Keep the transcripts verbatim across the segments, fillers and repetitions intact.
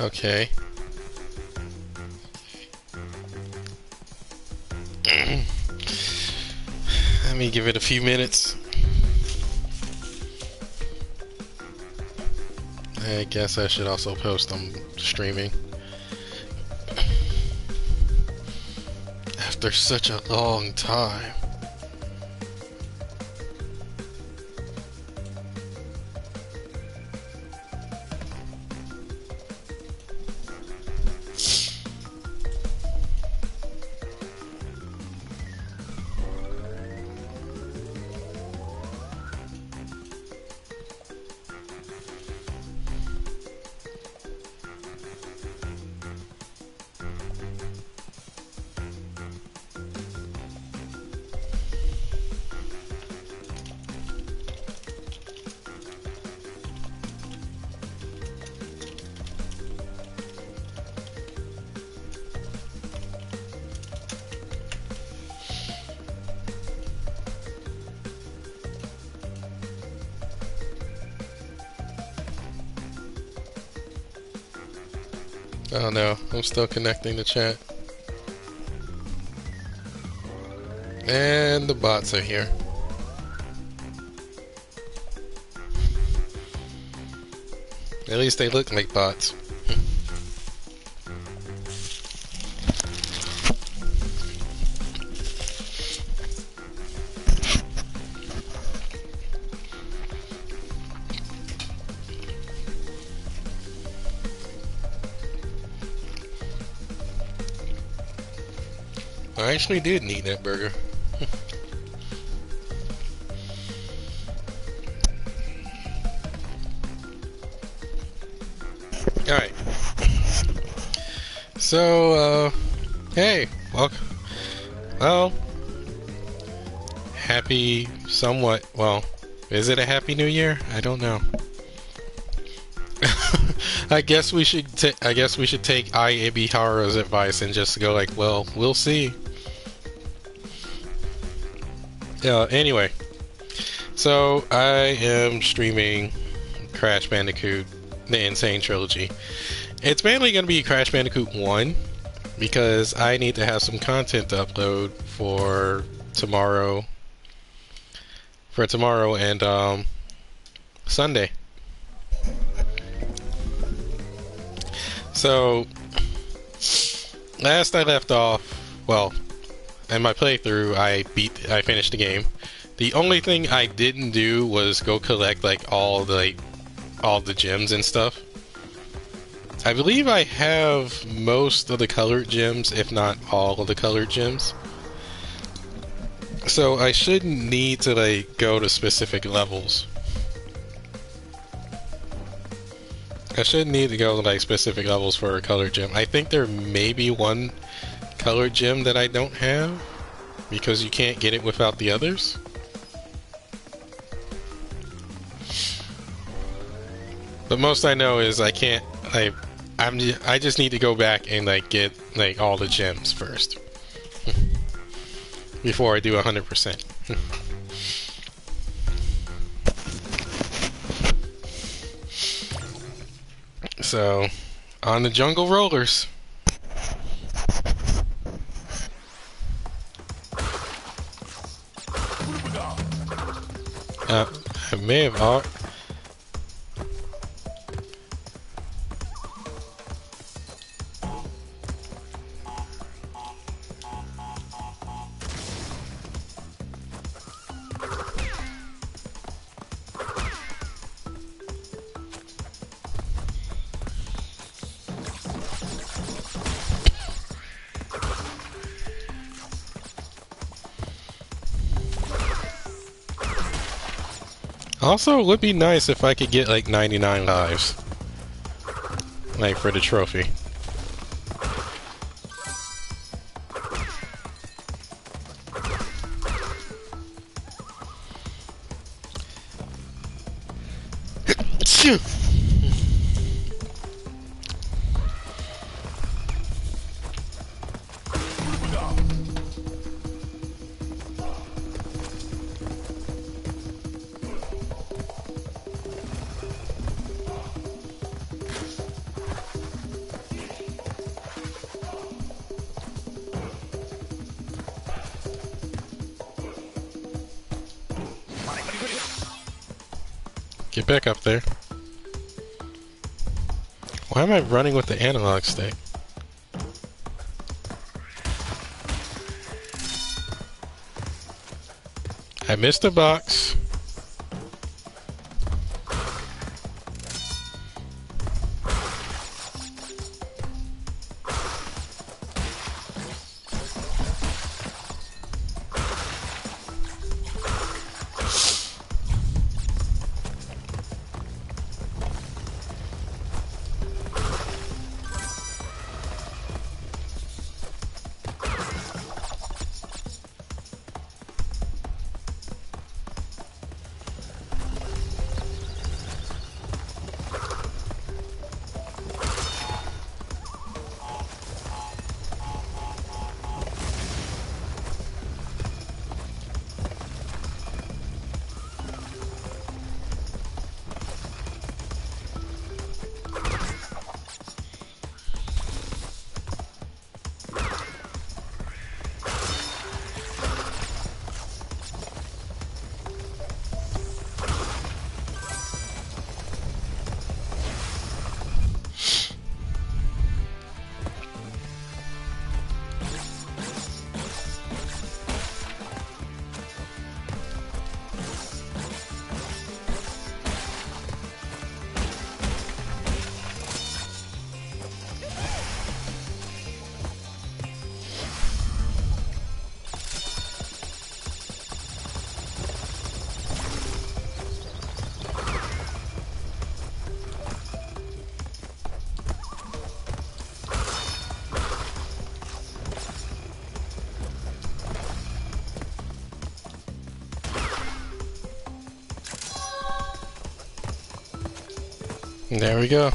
Okay. Let me give it a few minutes. I guess I should also post I'm streaming. After such a long time. Oh no, I'm still connecting the chat. And the bots are here. At least they look like bots. I actually did need that burger. Alright. So, uh, hey, welcome. Well, happy somewhat, well, is it a happy new year? I don't know. I guess we should ta- I guess we should take I Ibiharu's advice and just go like, well, we'll see. Yeah, anyway. So, I am streaming Crash Bandicoot, the N.Sane trilogy. It's mainly going to be Crash Bandicoot one, because I need to have some content to upload for tomorrow, for tomorrow and um, Sunday. So, last I left off, well, in my playthrough, I beat, I finished the game. The only thing I didn't do was go collect like all the, like, all the gems and stuff. I believe I have most of the colored gems, if not all of the colored gems. So I shouldn't need to like go to specific levels. I shouldn't need to go to like specific levels for a colored gem. I think there may be one colored gem that I don't have, because you can't get it without the others. But most I know is I can't, I, I'm, I just need to go back and like get like all the gems first before I do one hundred percent. So, on the jungle rollers. Uh, I may have al- Also, it would be nice if I could get like ninety-nine lives, like for the trophy. Get back up there. Why am I running with the analog stick? I missed a box. There we go.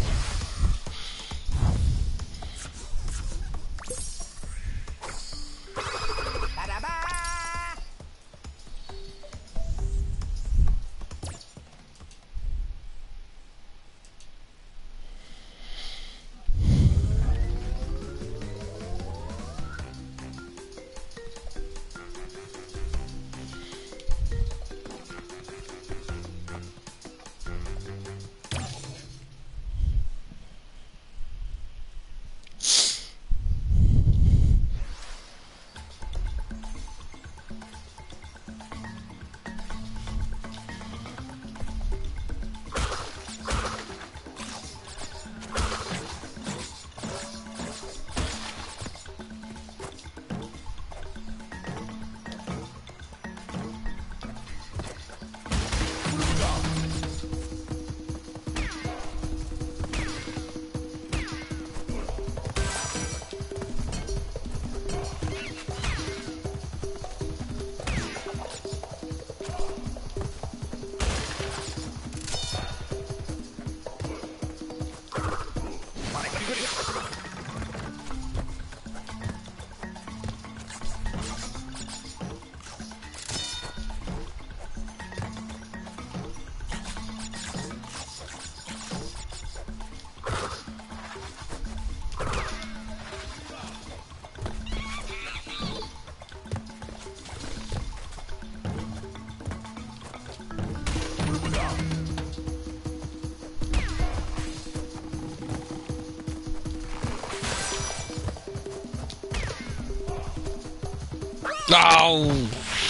Oh,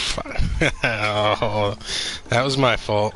oh, that was my fault.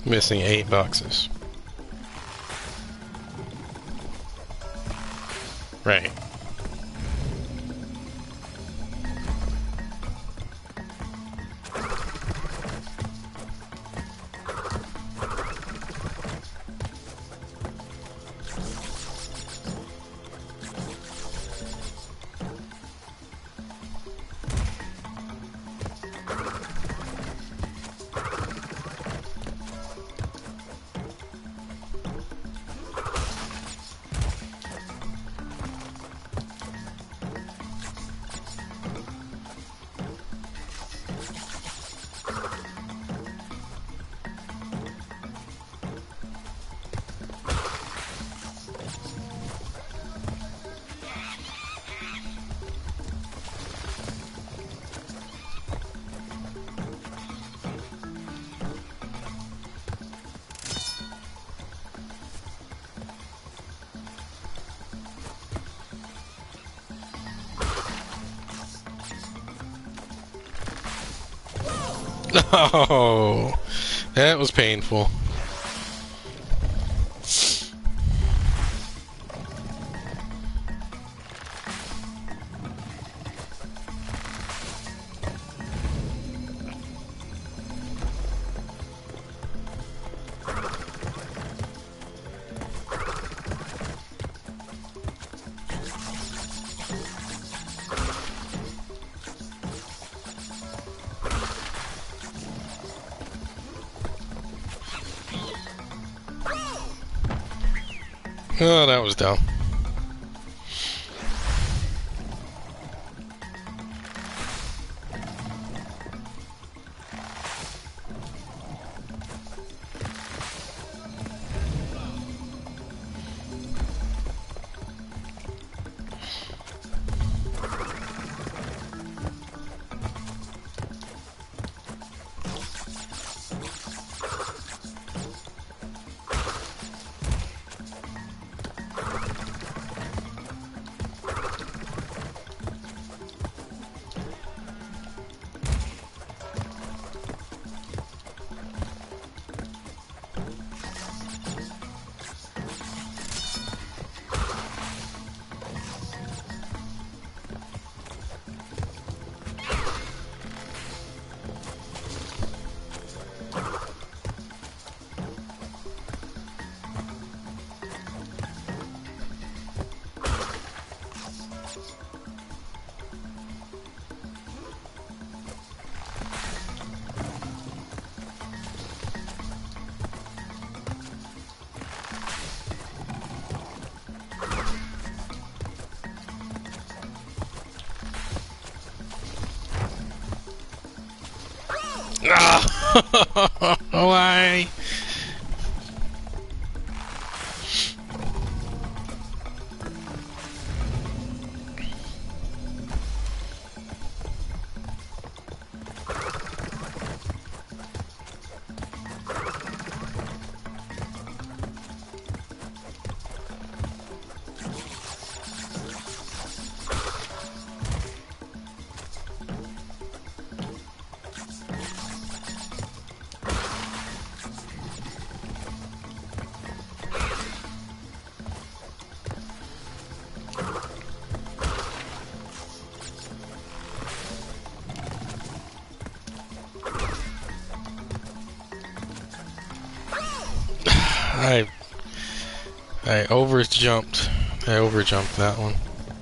Missing eight boxes. Right. Oh, that was painful. Oh, that was dumb. Ah! Why? I I over jumped. I over jumped that one.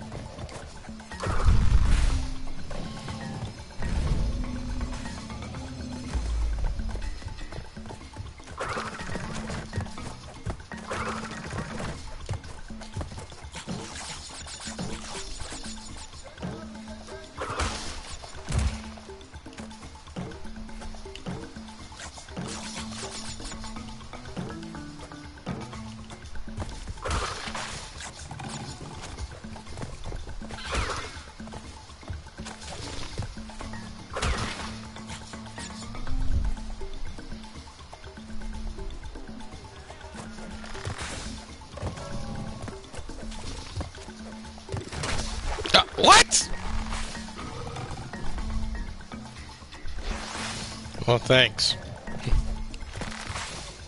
Uh, what? Well, thanks.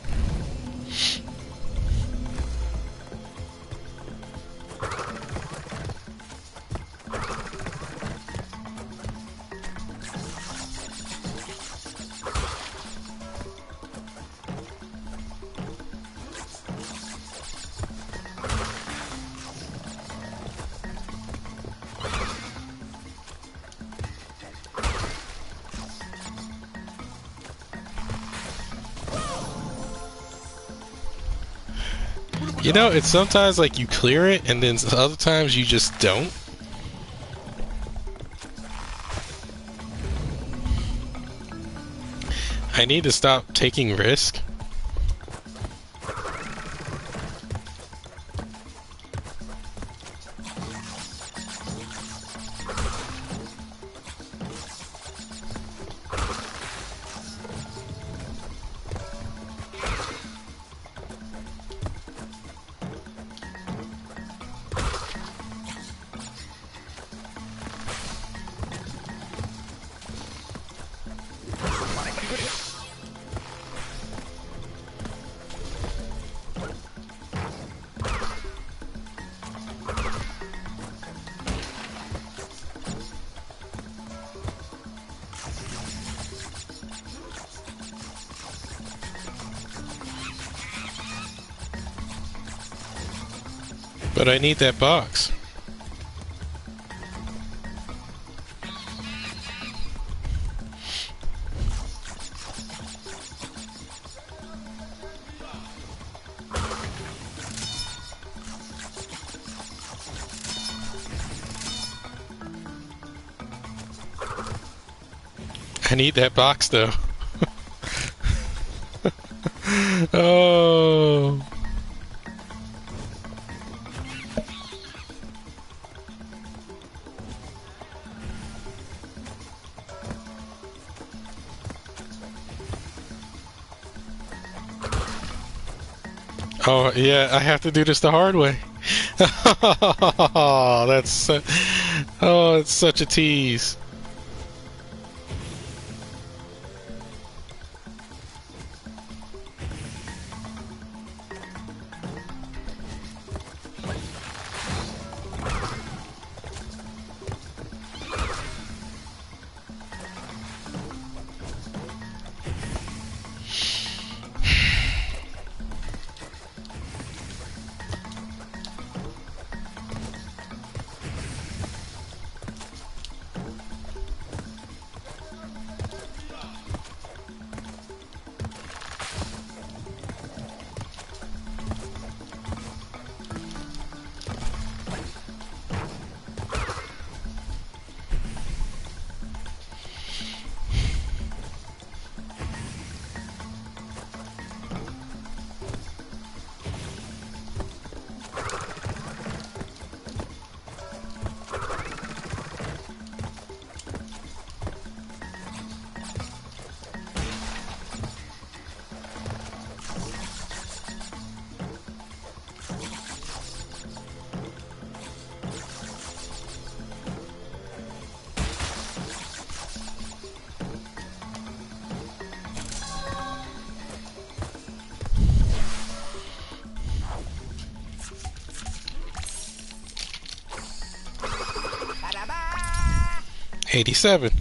You know, it's sometimes like you clear it, and then other times you just don't. I need to stop taking risk. But I need that box. I need that box though. Oh. Oh, yeah, I have to do this the hard way. Oh, that's uh, oh, it's such a tease. eighty-seven.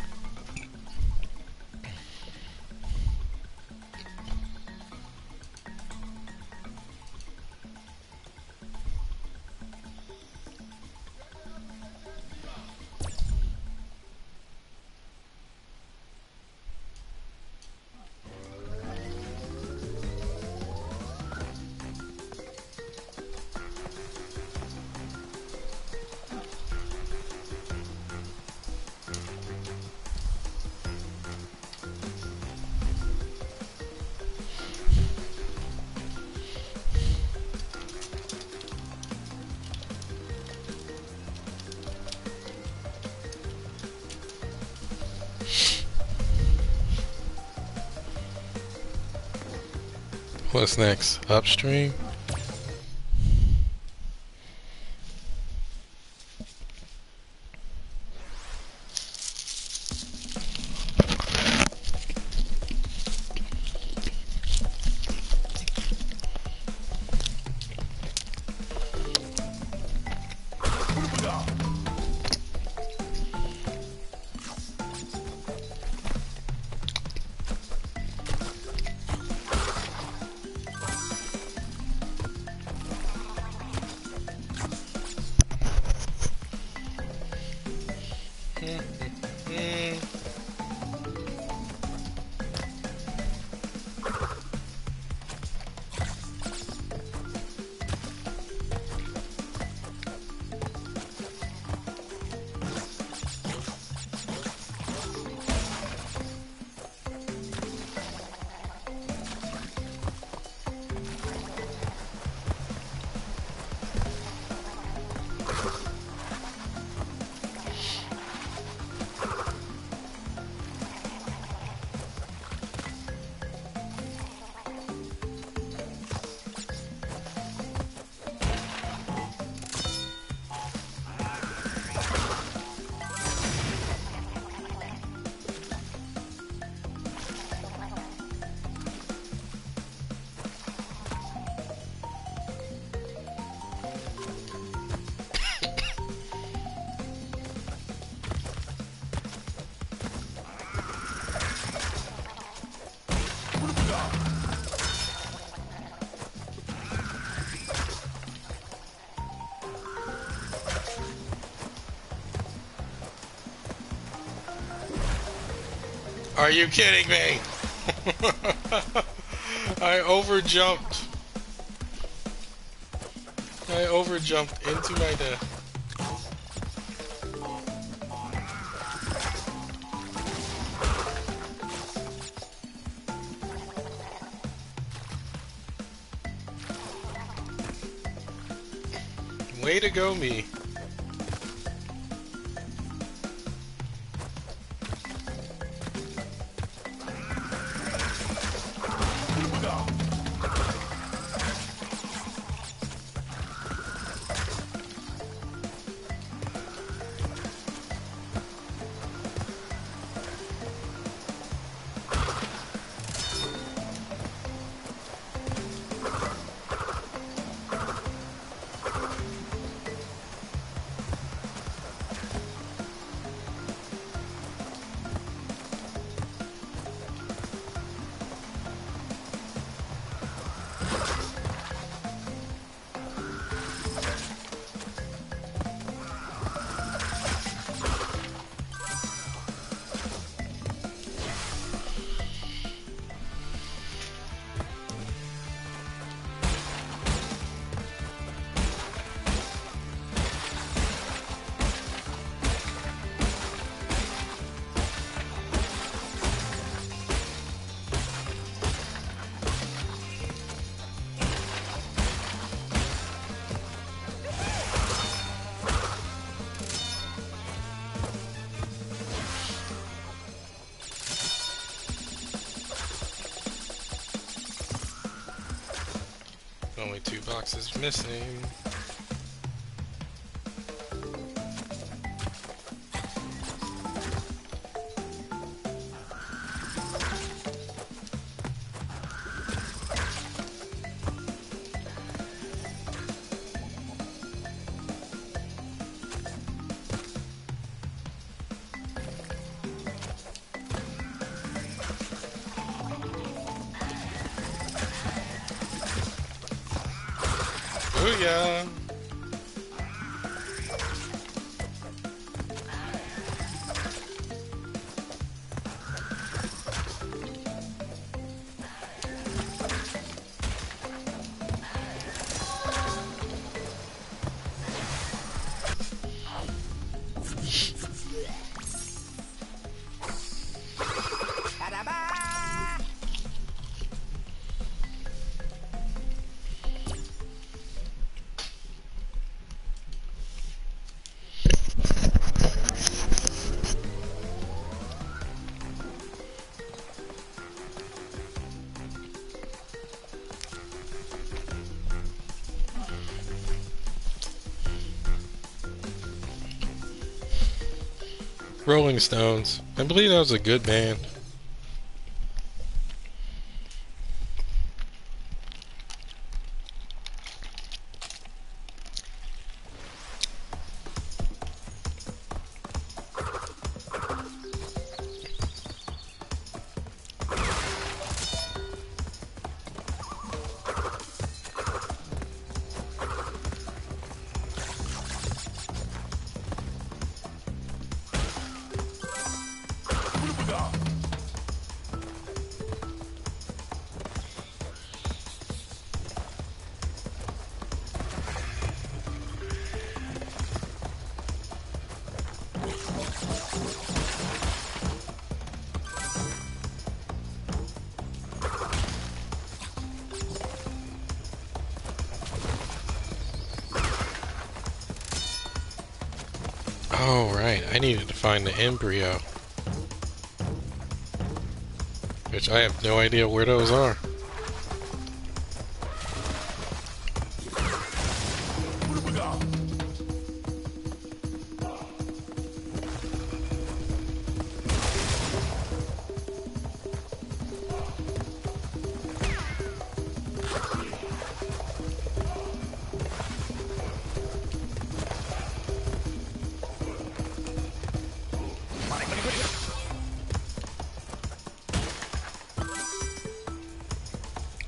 What's next? Upstream? Are you kidding me? I overjumped. I overjumped into my death. Way to go, me. Only two boxes missing. Booyah! Rolling Stones. I believe that was a good band. Oh, right. I needed to find the embryo. Which I have no idea where those are.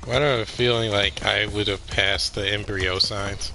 Why do I have a feeling like I would have passed the embryo signs?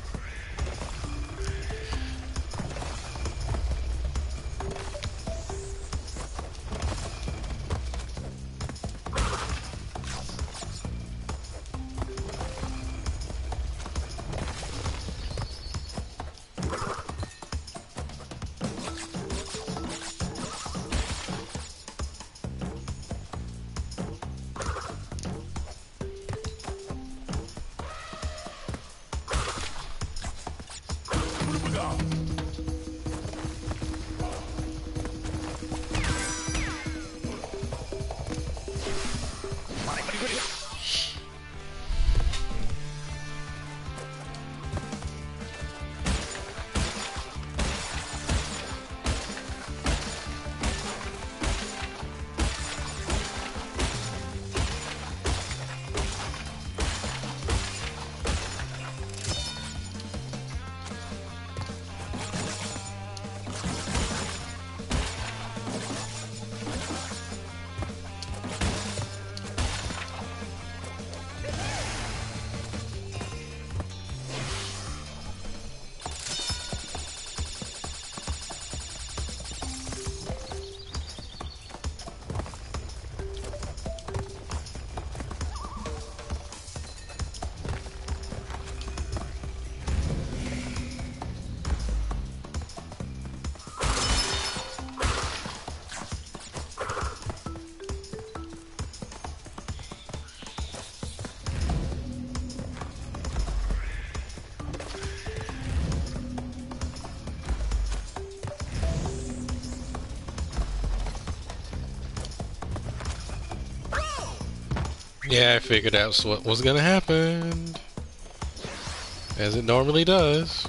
Yeah, I figured that's what was gonna happen. As it normally does.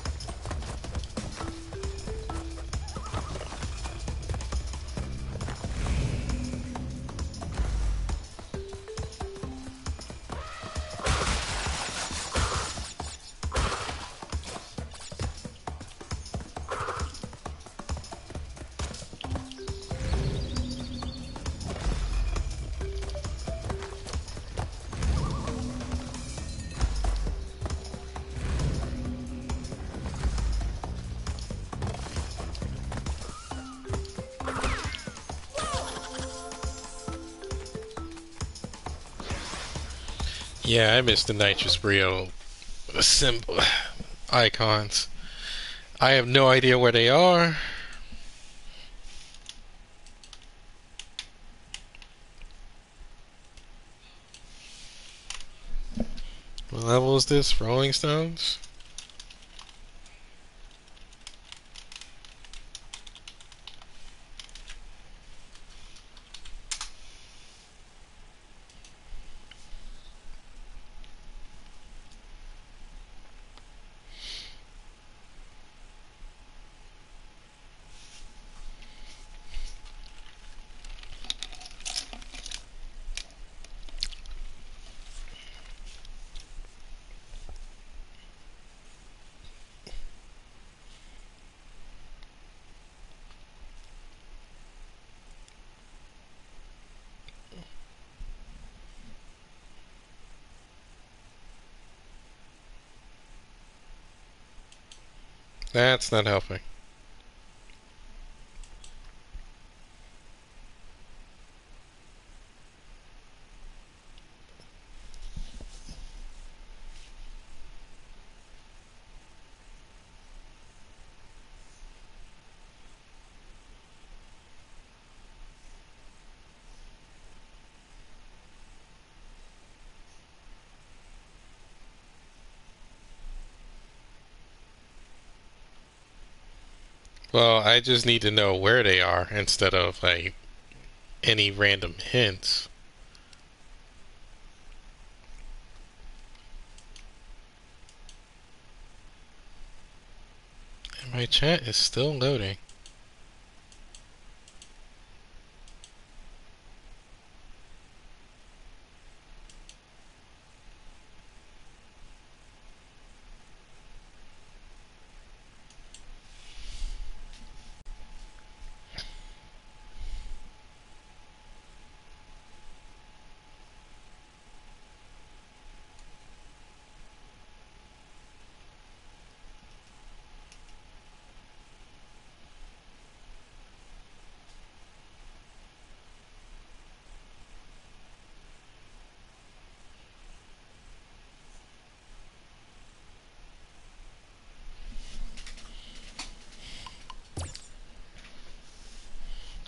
Yeah, I missed the nitrous brio symbol icons. I have no idea where they are. What level is this? Rolling Stones? That's not helping. Well, I just need to know where they are instead of like any random hints. And my chat is still loading.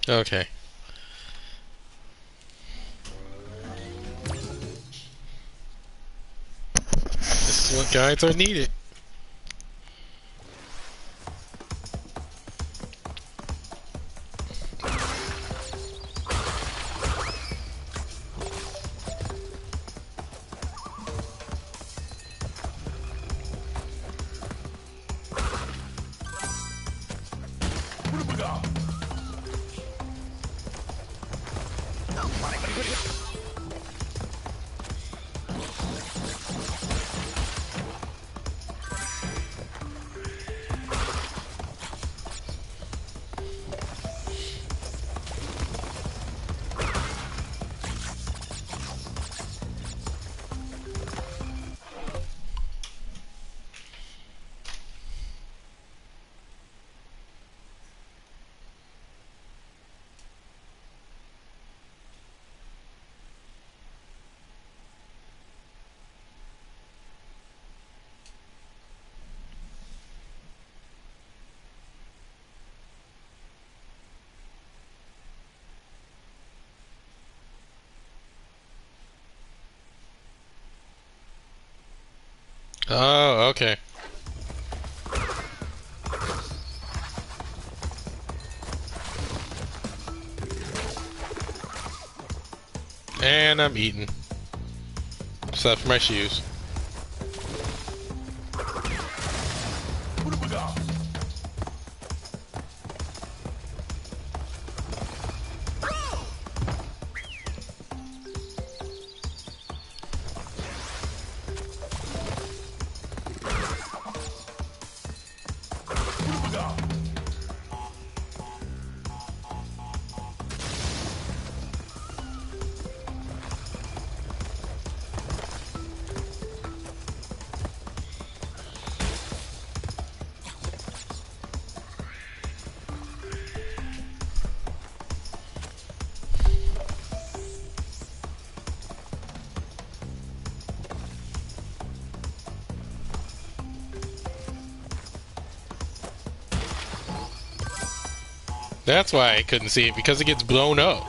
Okay. This is what guides are needed. Oh, okay. And I'm eating. Except for my shoes. That's why I couldn't see it, because it gets blown up.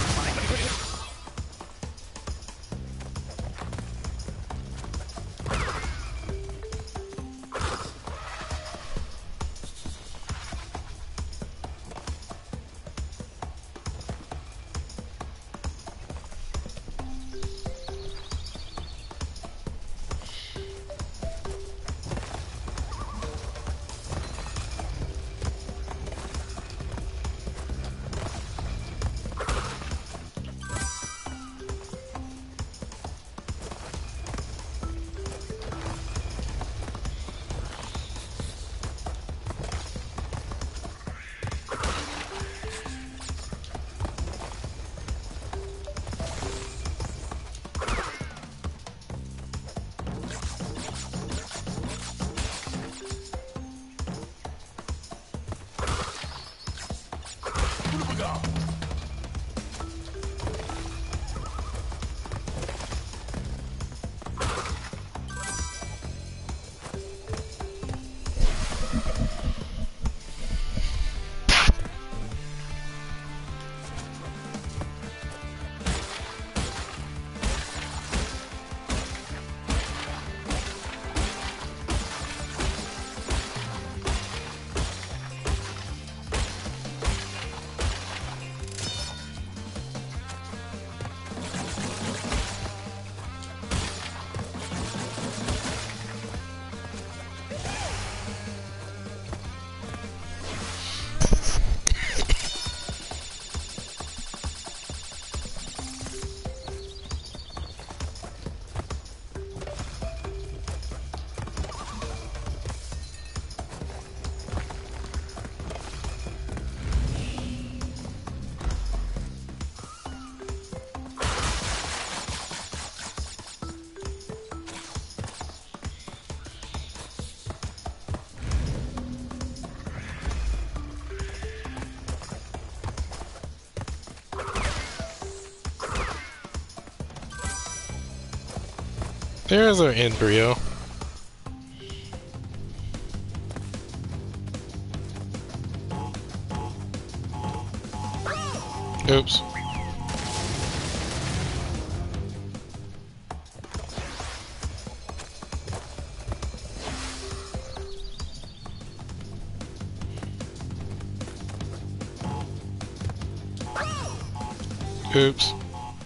There's our embryo. Oops. Oops.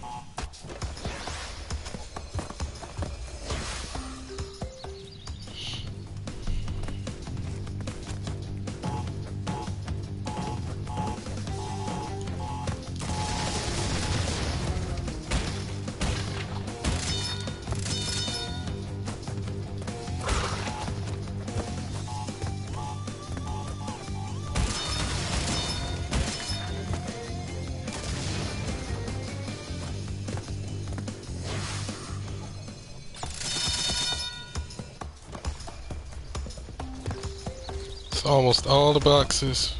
It's almost all the boxes.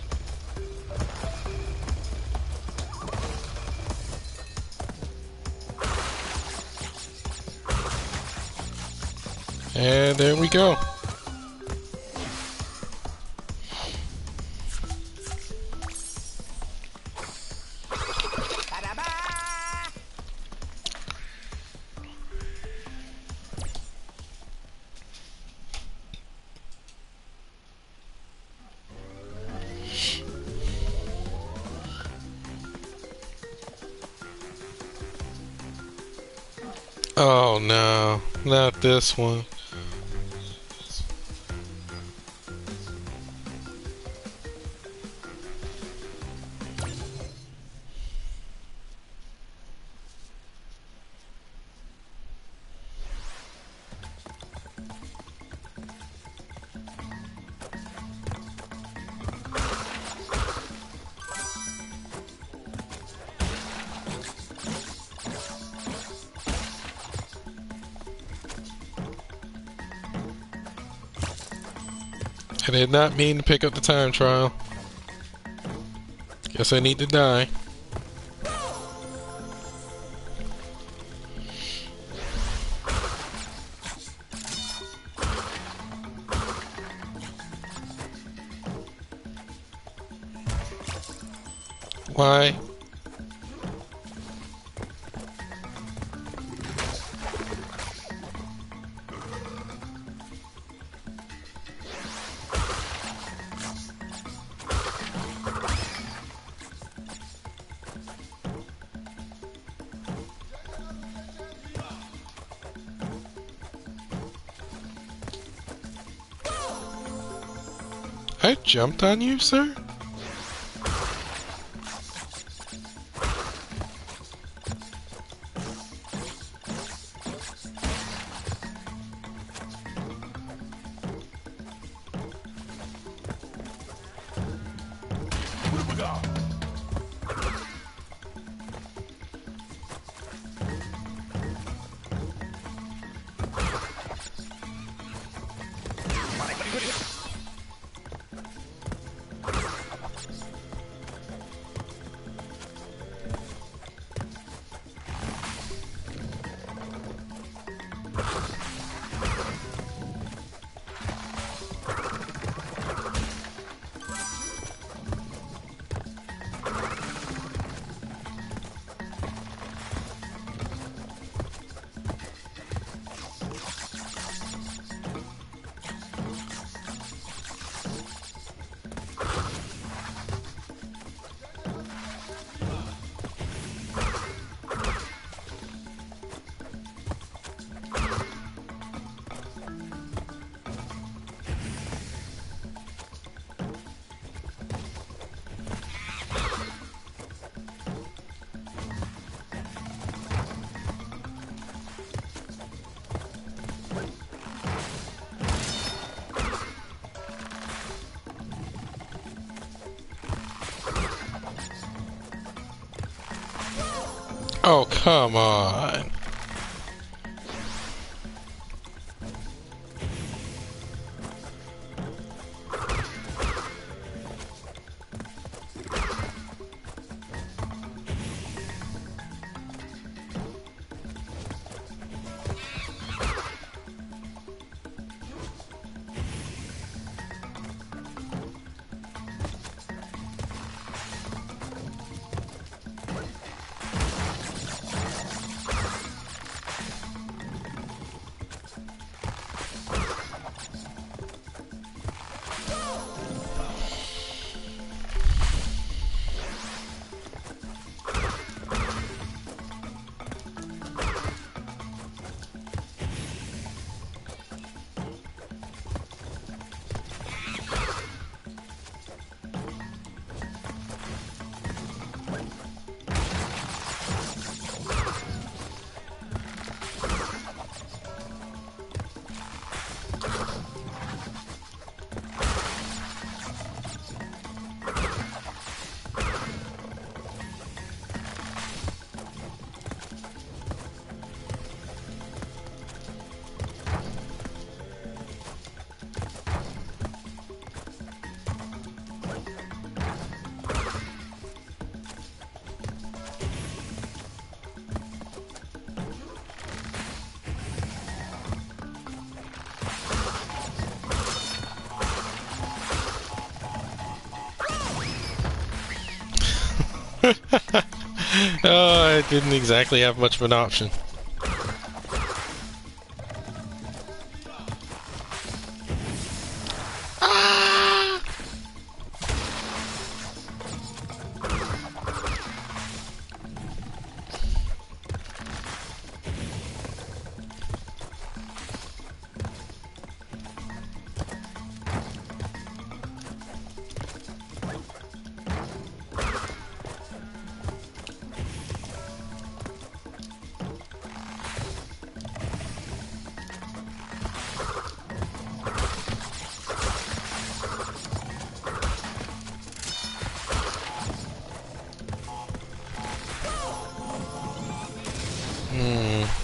And there we go. Oh no, not this one. I did not mean to pick up the time trial. Guess I need to die. Why? I jumped on you, sir? Oh, come on. Oh, I didn't exactly have much of an option. Ah! Hmm.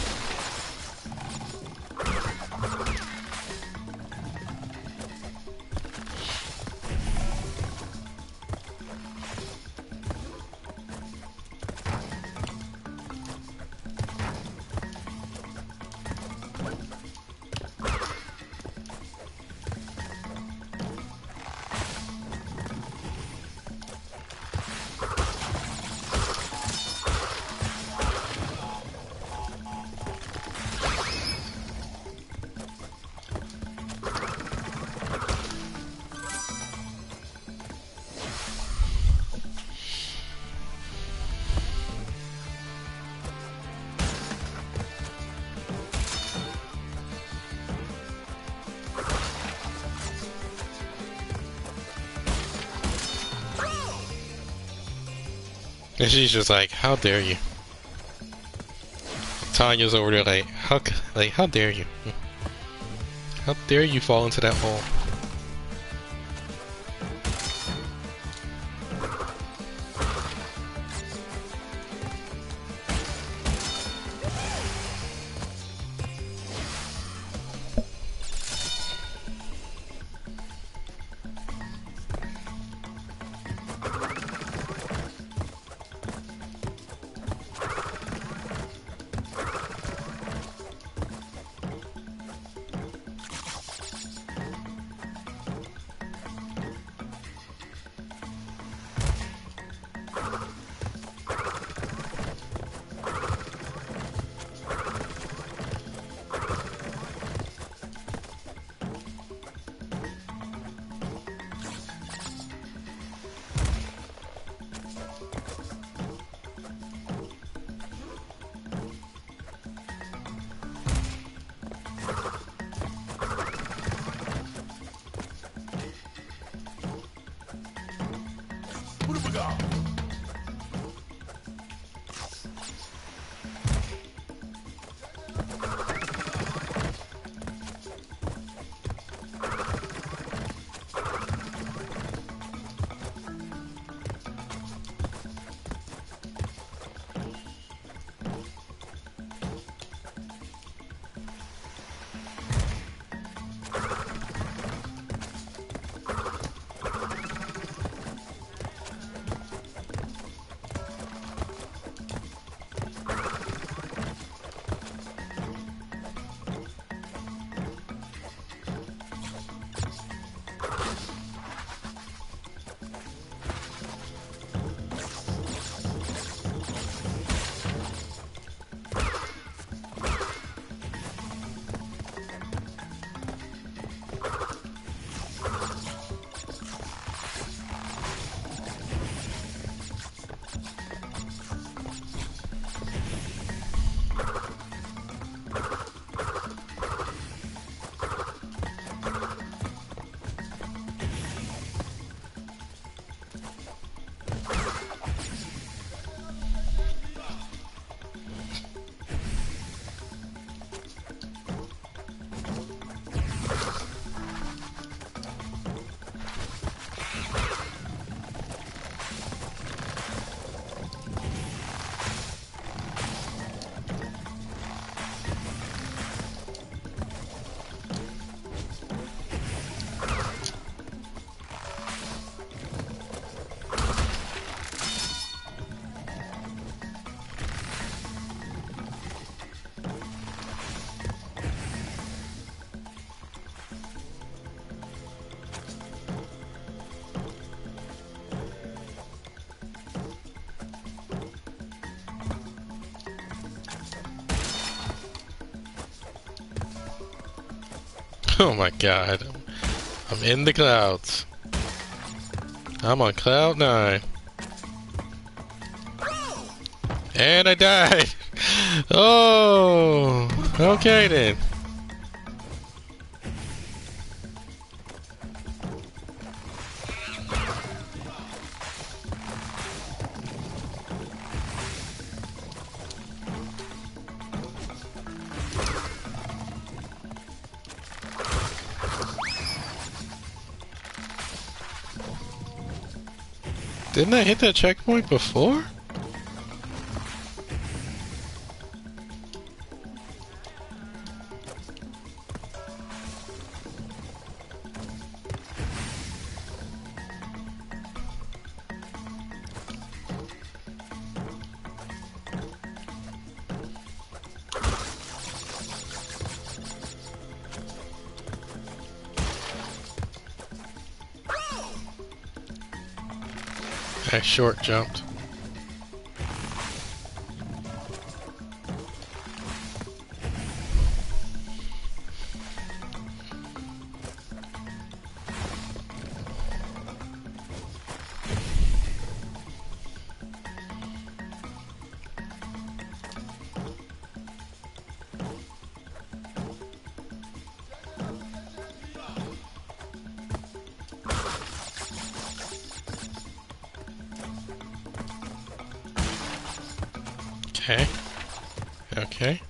And she's just like, "How dare you?" Tanya's over there like, "How, c- like, how dare you? How dare you fall into that hole?" Oh my god. I'm in the clouds. I'm on cloud nine. And I died! Oh! Okay then. Didn't I hit that checkpoint before? I short jumped. Okay. Okay.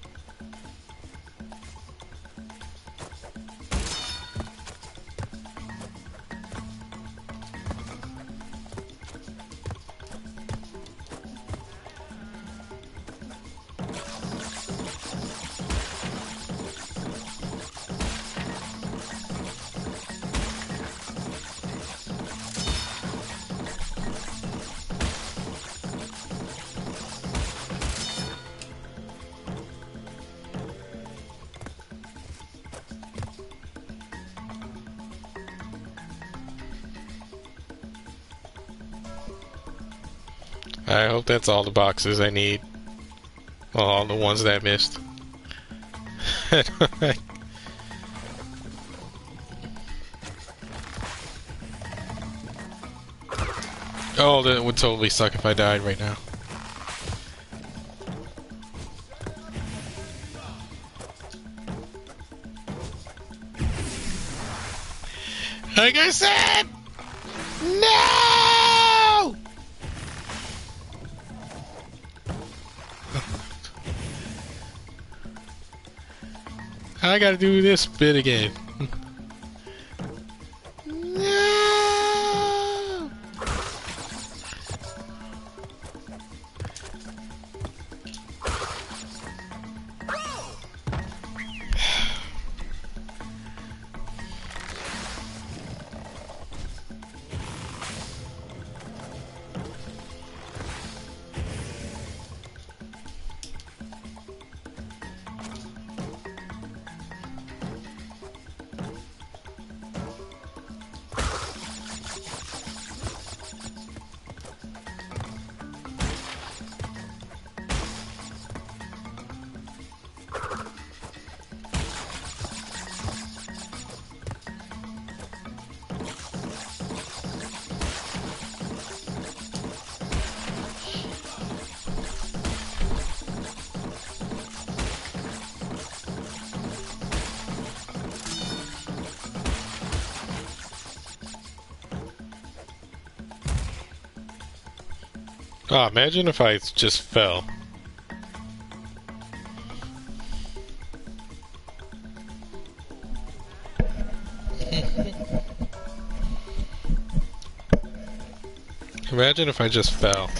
I hope that's all the boxes I need. Well, all the ones that I missed. Oh, that would totally suck if I died right now. Like I said! No! I gotta do this bit again. No! Oh, imagine if I just fell. Imagine if I just fell.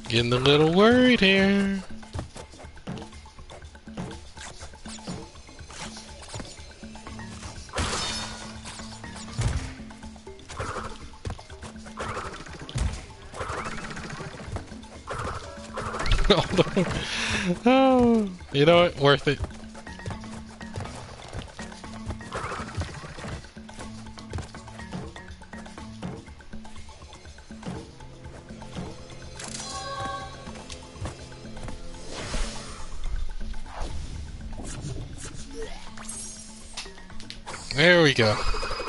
Getting a little worried here. Oh, you know what? Worth it. There we go.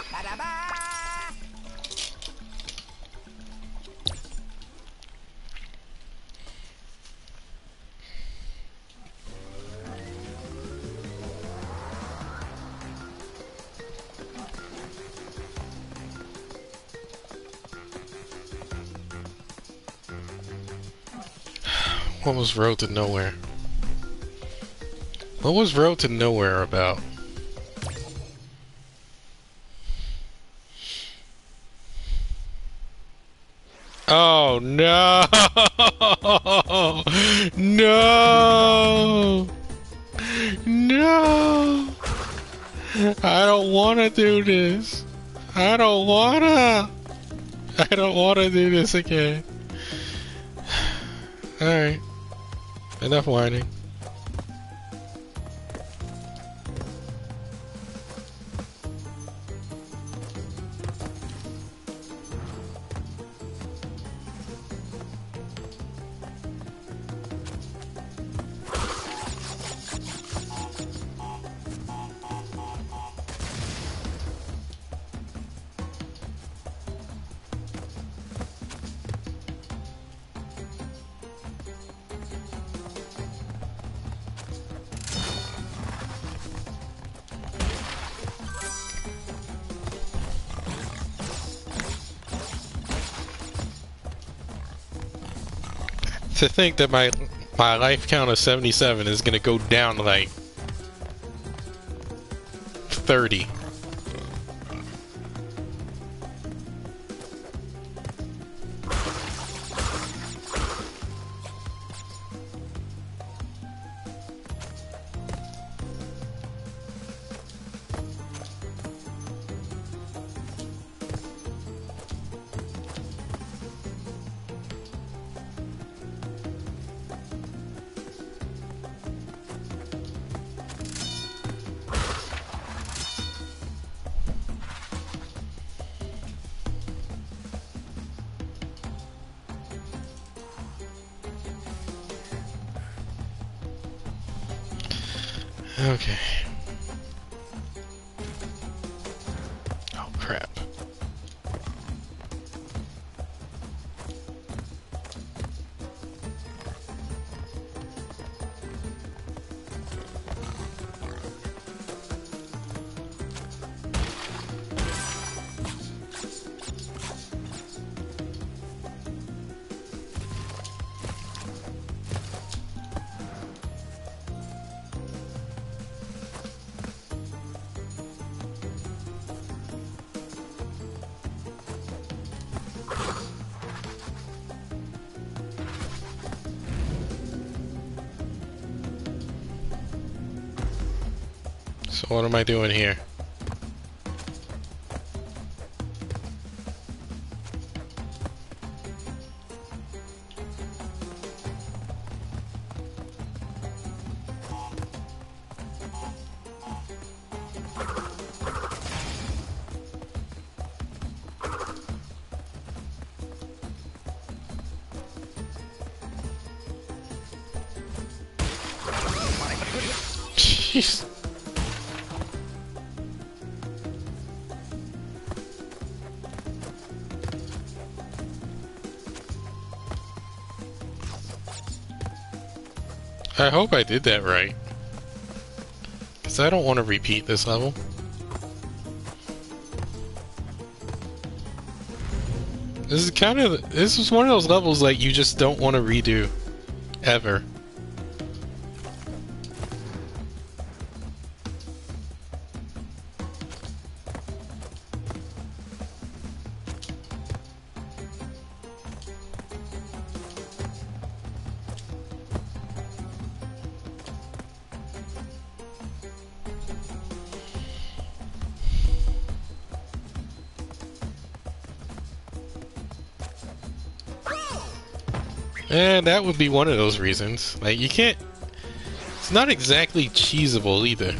What was Road to Nowhere? What was Road to Nowhere about? Oh no! No! No! I don't want to do this. I don't wanna. I don't want to do this again. Alright. Enough whining. To think that my my life count of seventy-seven is gonna go down to like thirty. Okay. Oh crap. So what am I doing here? Jeez. I hope I did that right. Because I don't want to repeat this level. This is kind of, this is one of those levels like you just don't want to redo. Ever. And that would be one of those reasons. Like, you can't... It's not exactly cheesable either.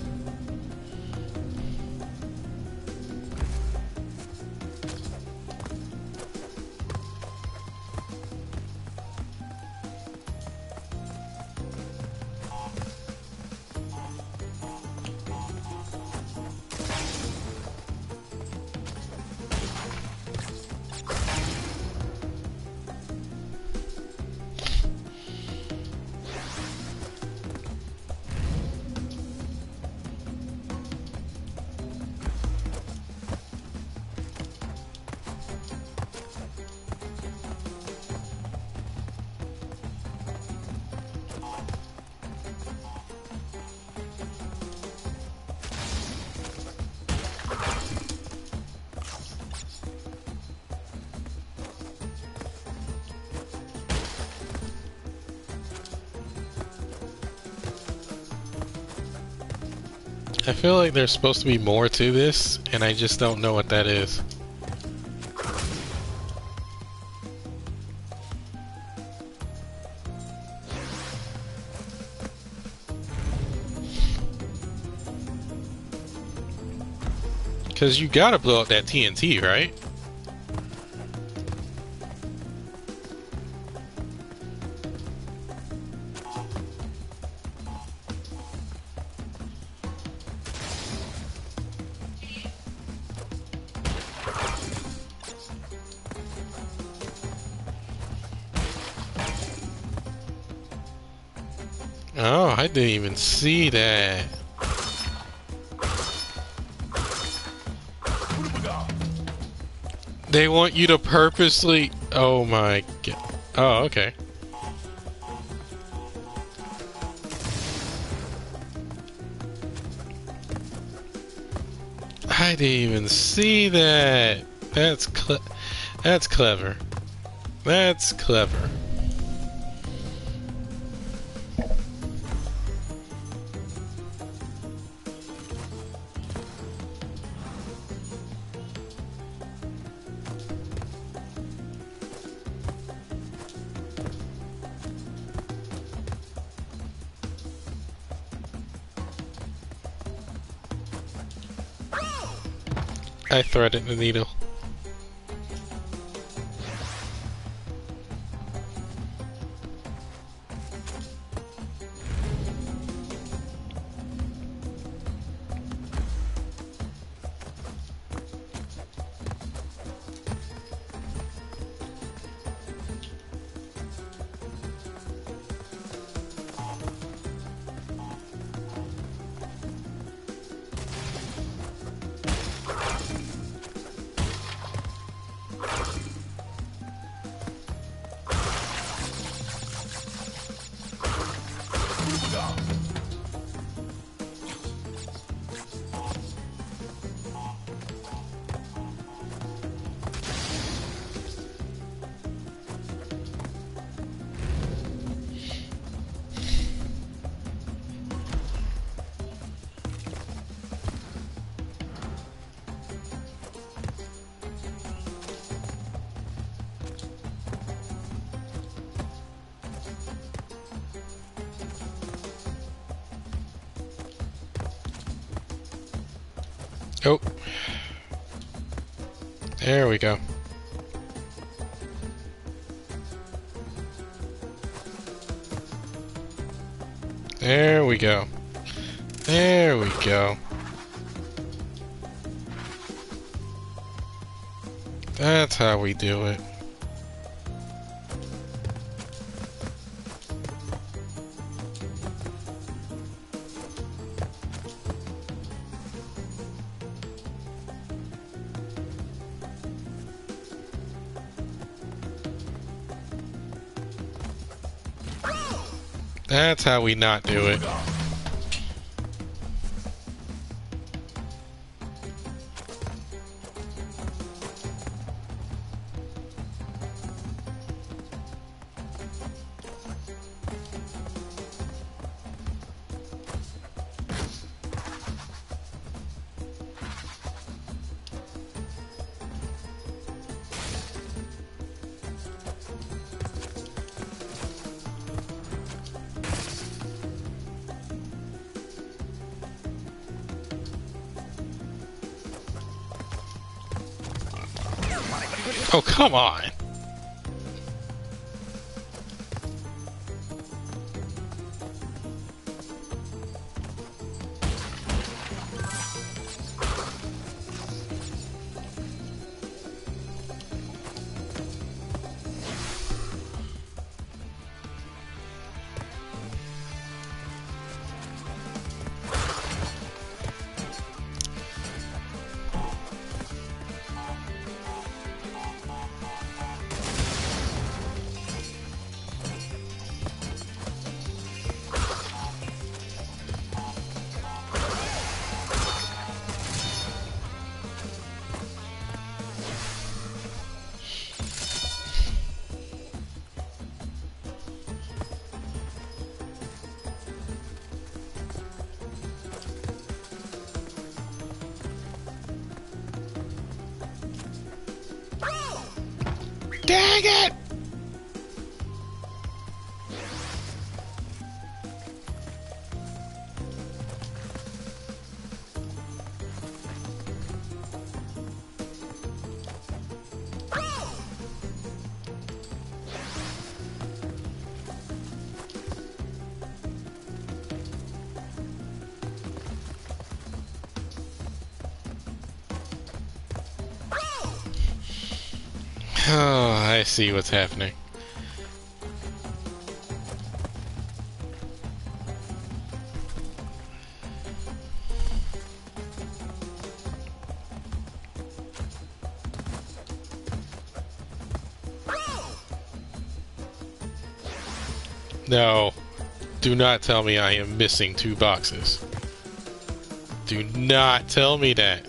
I feel like there's supposed to be more to this, and I just don't know what that is. Because you gotta blow up that T N T, right? Oh, I didn't even see that. They want you to purposely... Oh my god. Oh, okay. I didn't even see that. That's cle- That's clever. That's clever. I threaded the needle. Oh. There we go. There we go. There we go. That's how we do it. That's how we not do it. Oh, come on. Dang it! Oh, I see what's happening. No, do not tell me I am missing two boxes. Do not tell me that.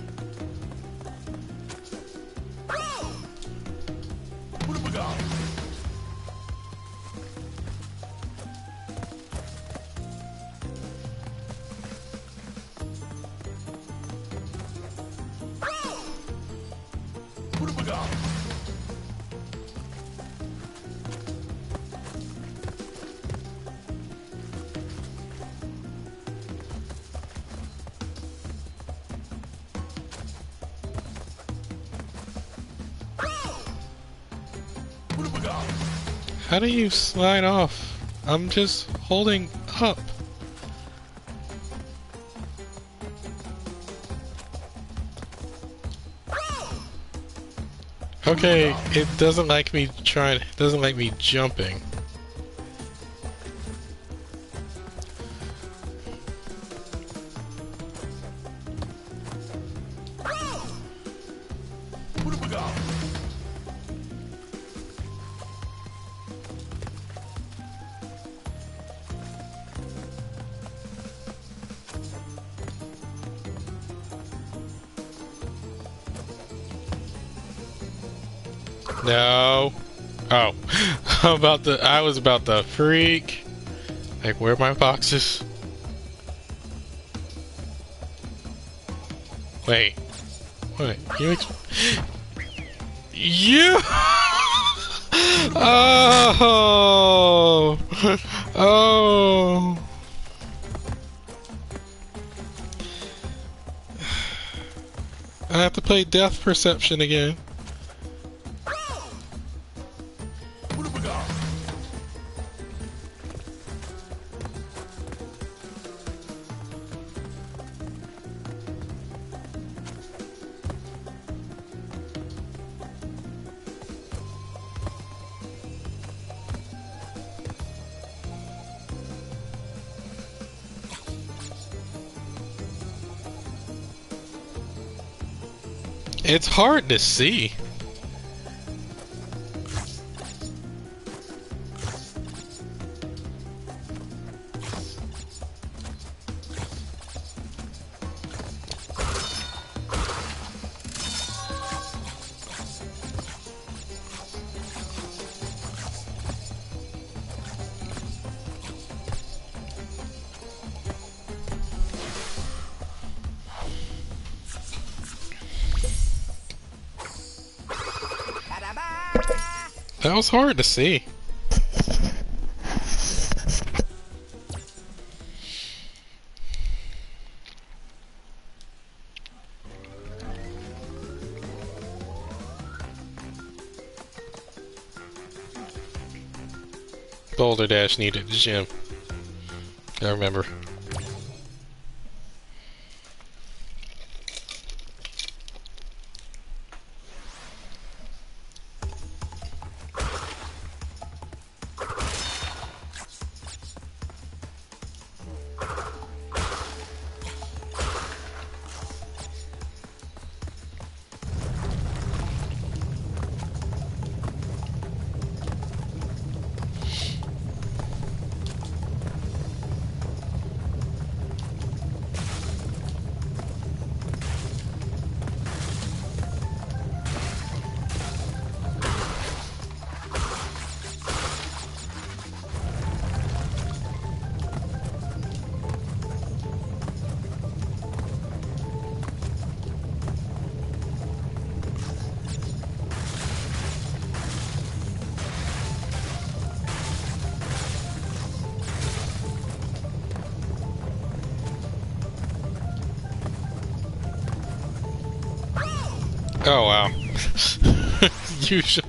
How do you slide off? I'm just holding up. Okay, it doesn't like me trying, it doesn't like me jumping. No. Oh. I'm about to, I was about to freak. Like, where are my boxes? Wait. What? You ex- You! Oh! Oh! I have to play Death Perception again. It's hard to see. That was hard to see. Boulder Dash needed the gym. I remember. Oh wow. You should.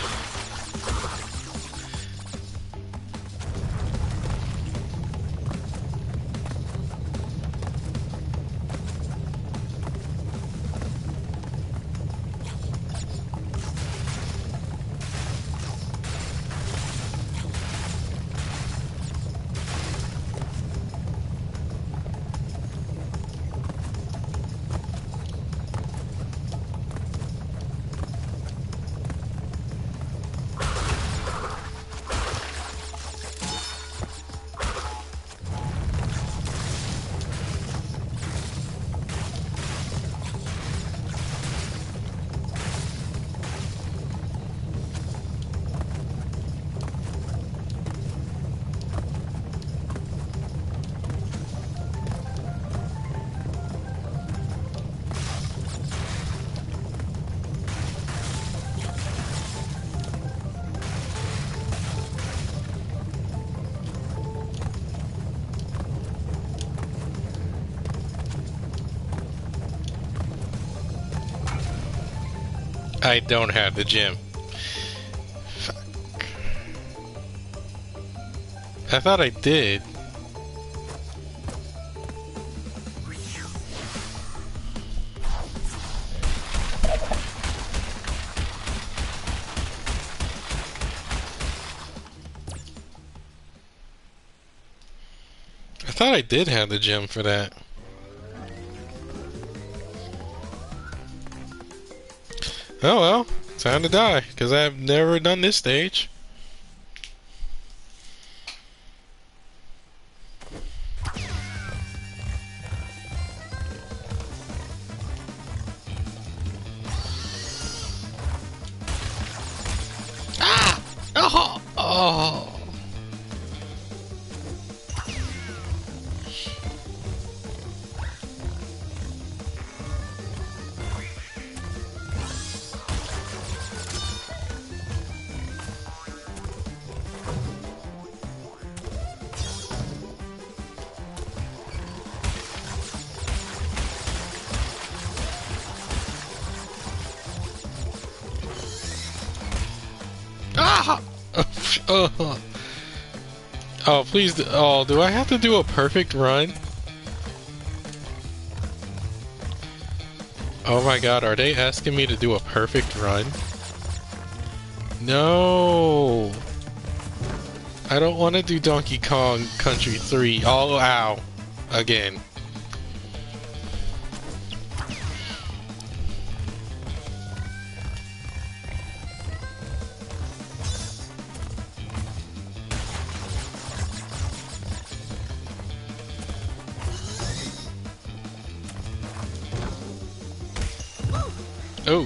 I don't have the gym. Fuck. I thought I did. I thought I did have the gem for that. Oh well, time to die, because I've never done this stage. Ah! Oh! Oh! Ah! Oh, oh, please. Do, oh, do I have to do a perfect run? Oh my god, are they asking me to do a perfect run? No! I don't want to do Donkey Kong Country three. Oh, ow. Again. Oh.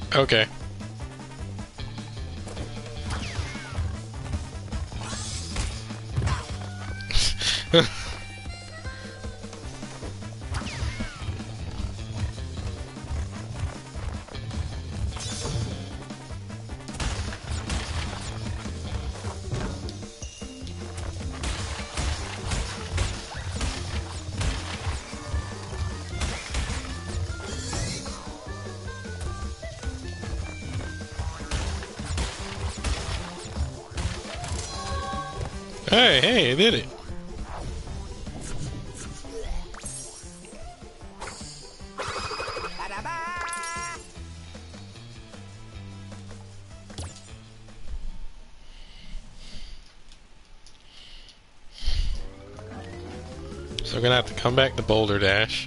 Okay. Hey, hey, I did it. So we're gonna have to come back to Boulder Dash.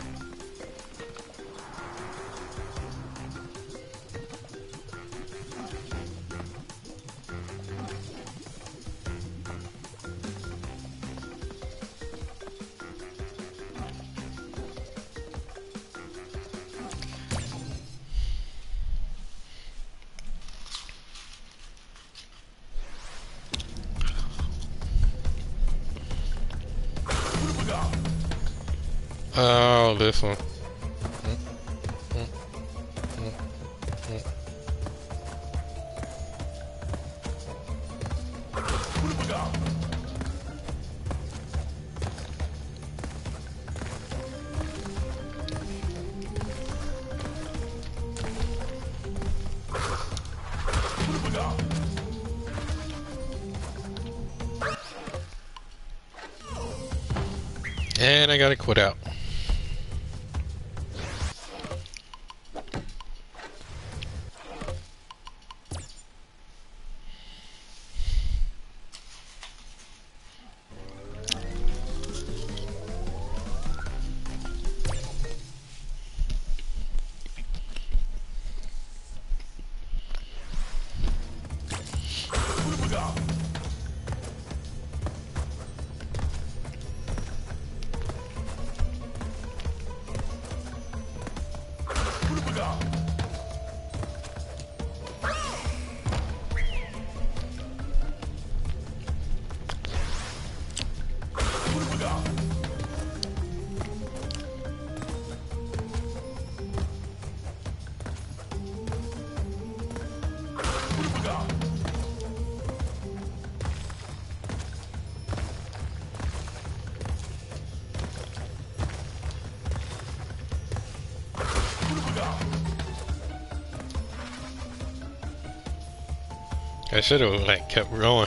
Oh, this one. And I gotta quit out. I should have like kept going.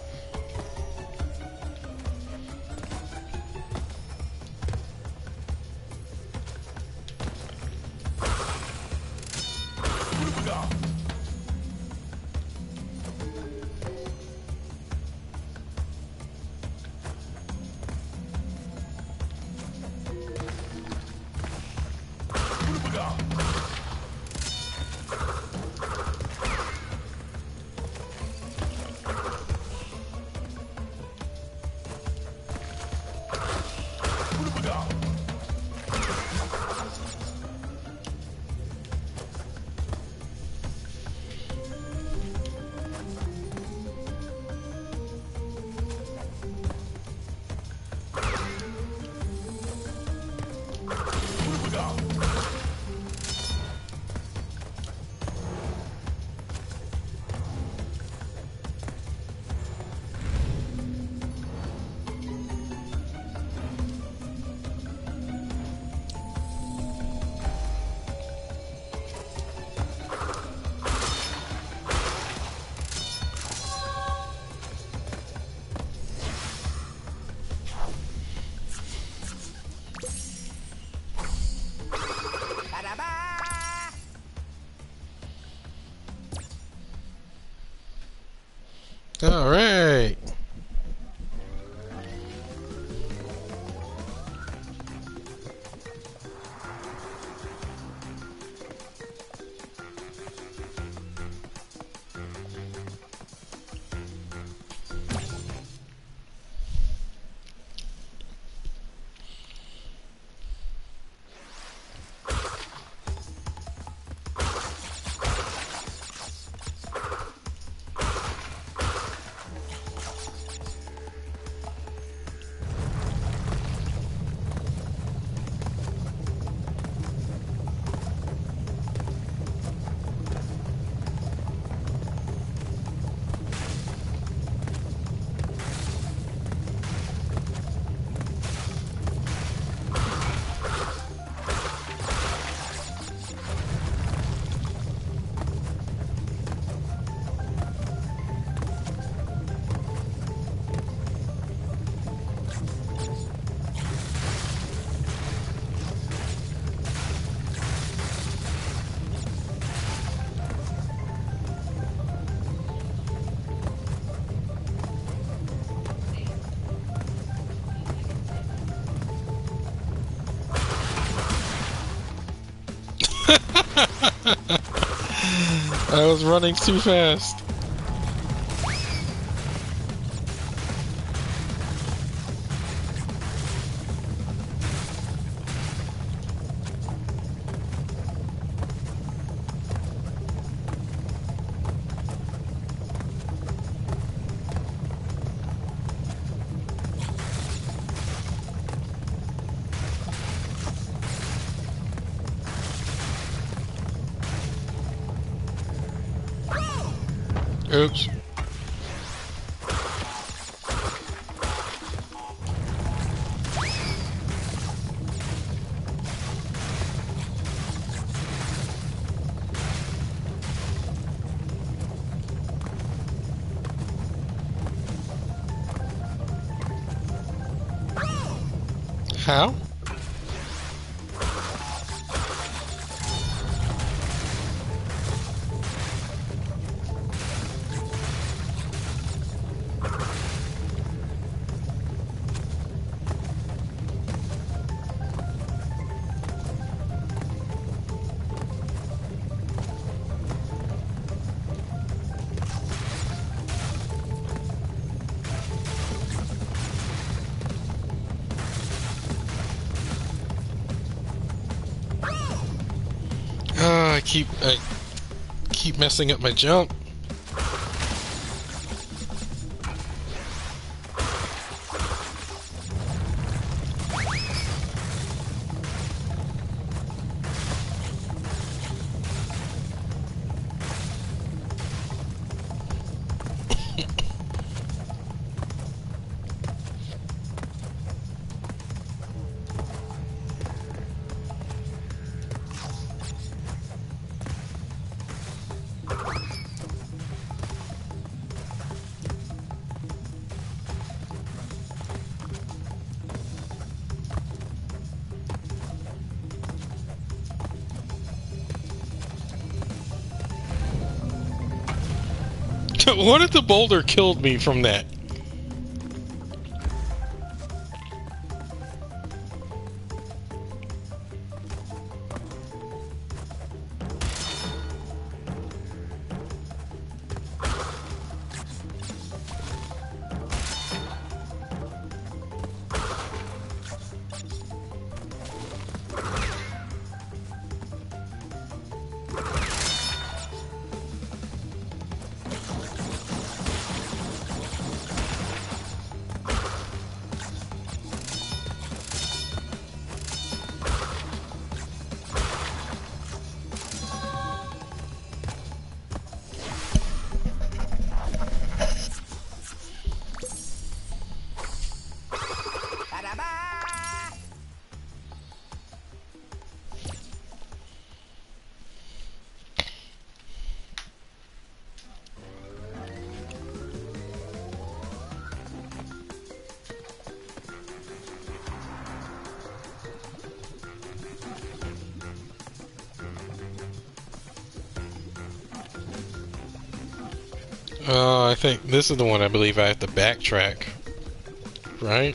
All right. I was running too fast. Oops. How? Oh, I keep I keep messing up my jump. What if the boulder killed me from that? Oh, I think this is the one I believe I have to backtrack. Right?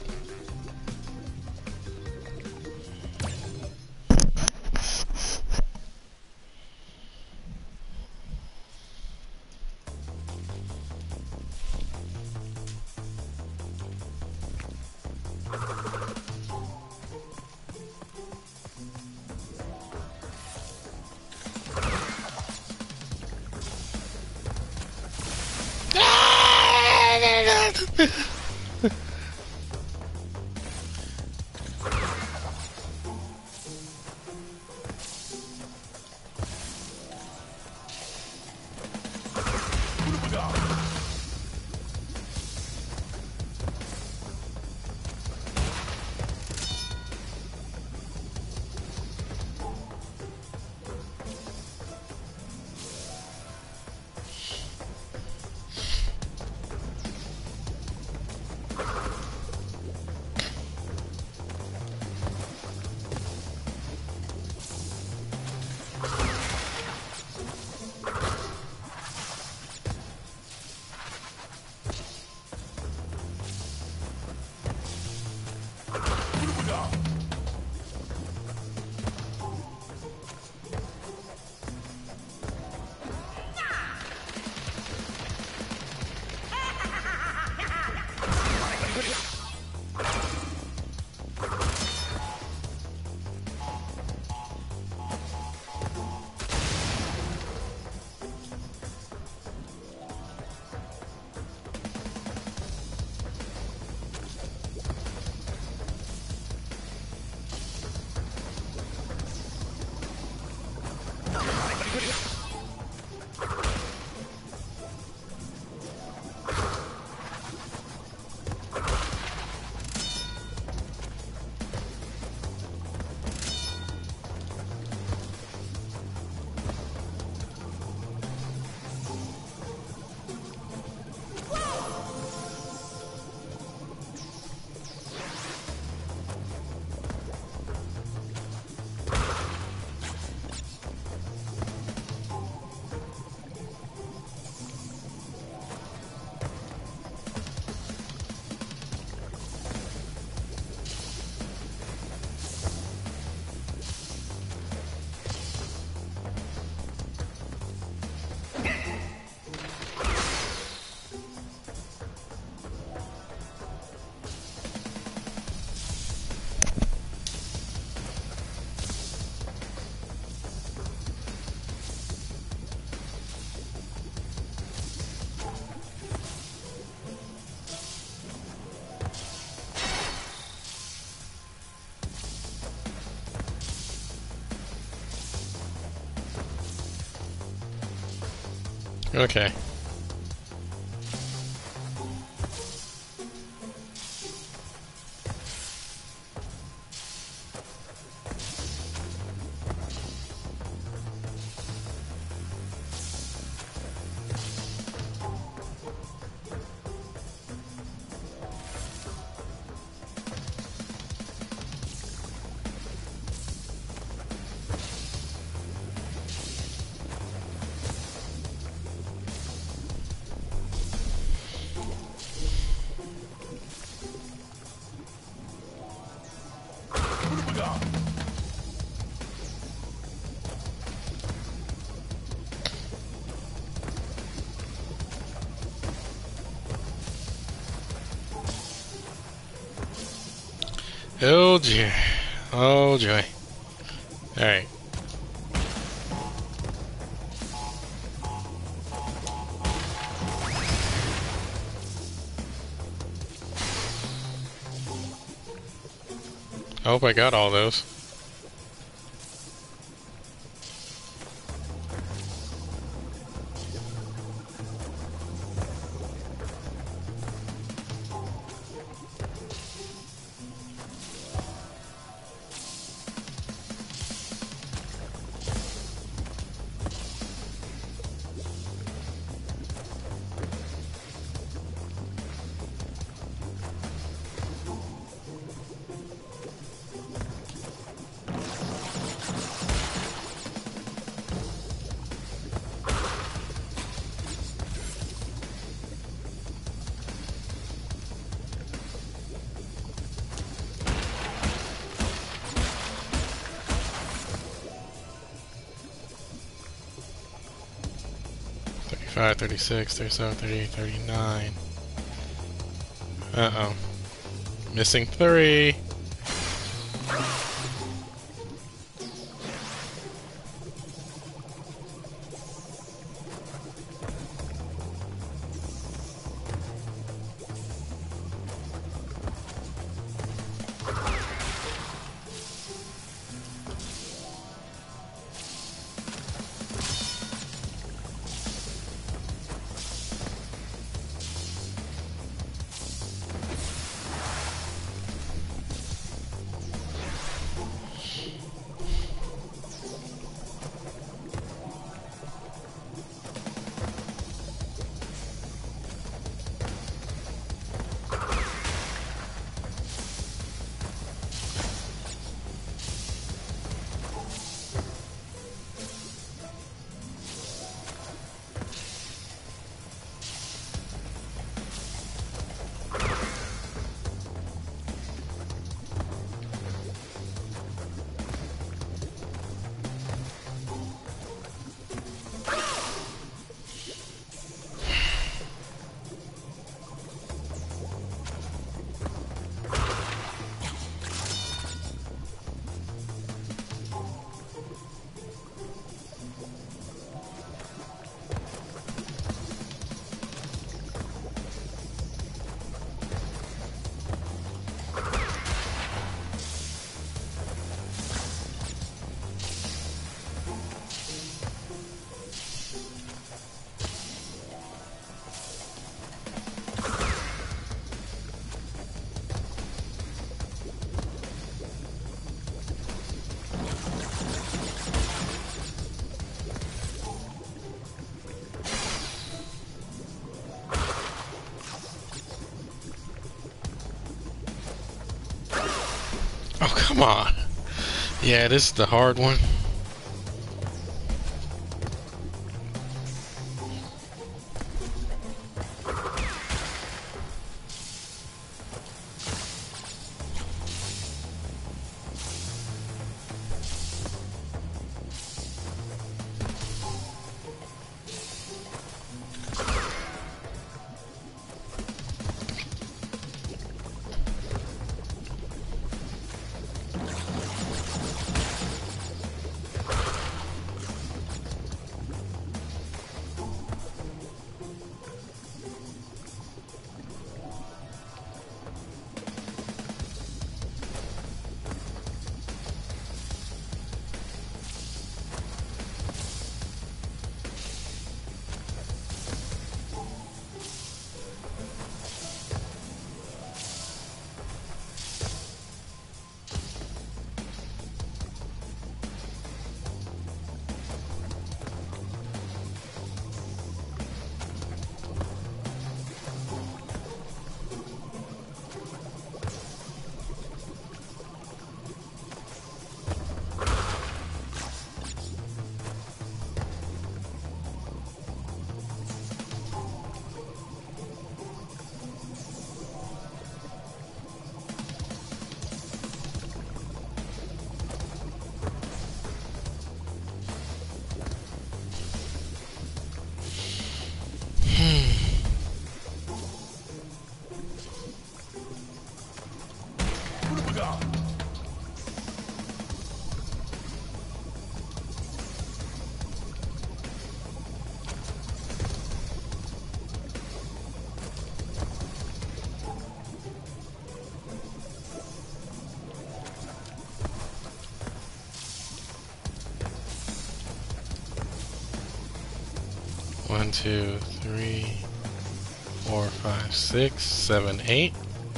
Okay. Oh dear. Oh joy. Alright. I hope I got all those. thirty-five, thirty-six, thirty-seven, thirty-eight, thirty-nine. Uh-oh. Missing three. Oh, come on. Yeah, this is the hard one. One, two, three, four, five, six, seven, eight.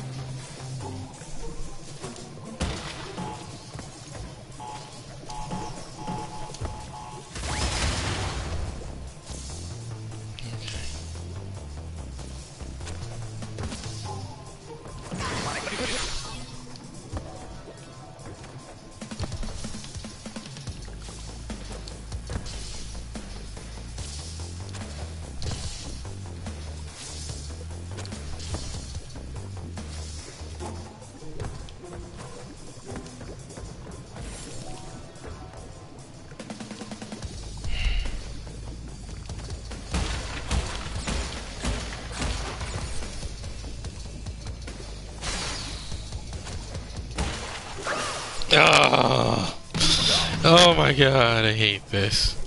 Oh, oh my god, I hate this.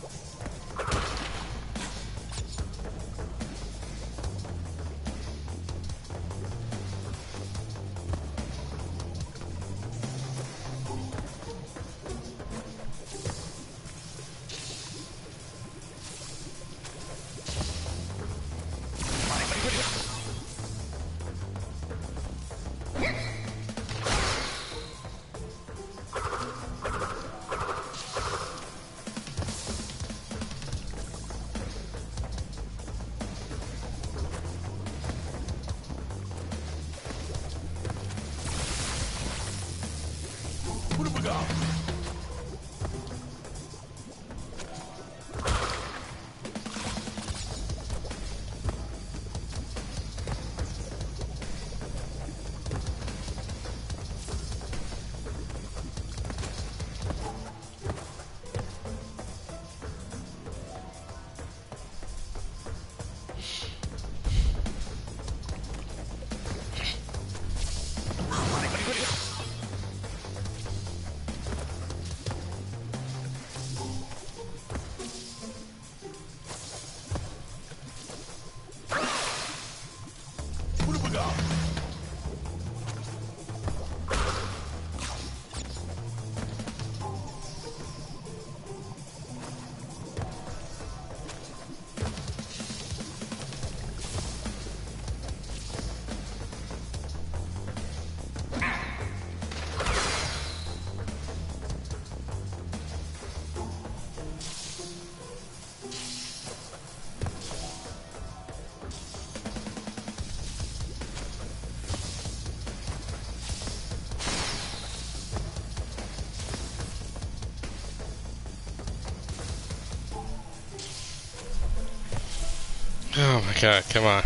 Oh my god, come on.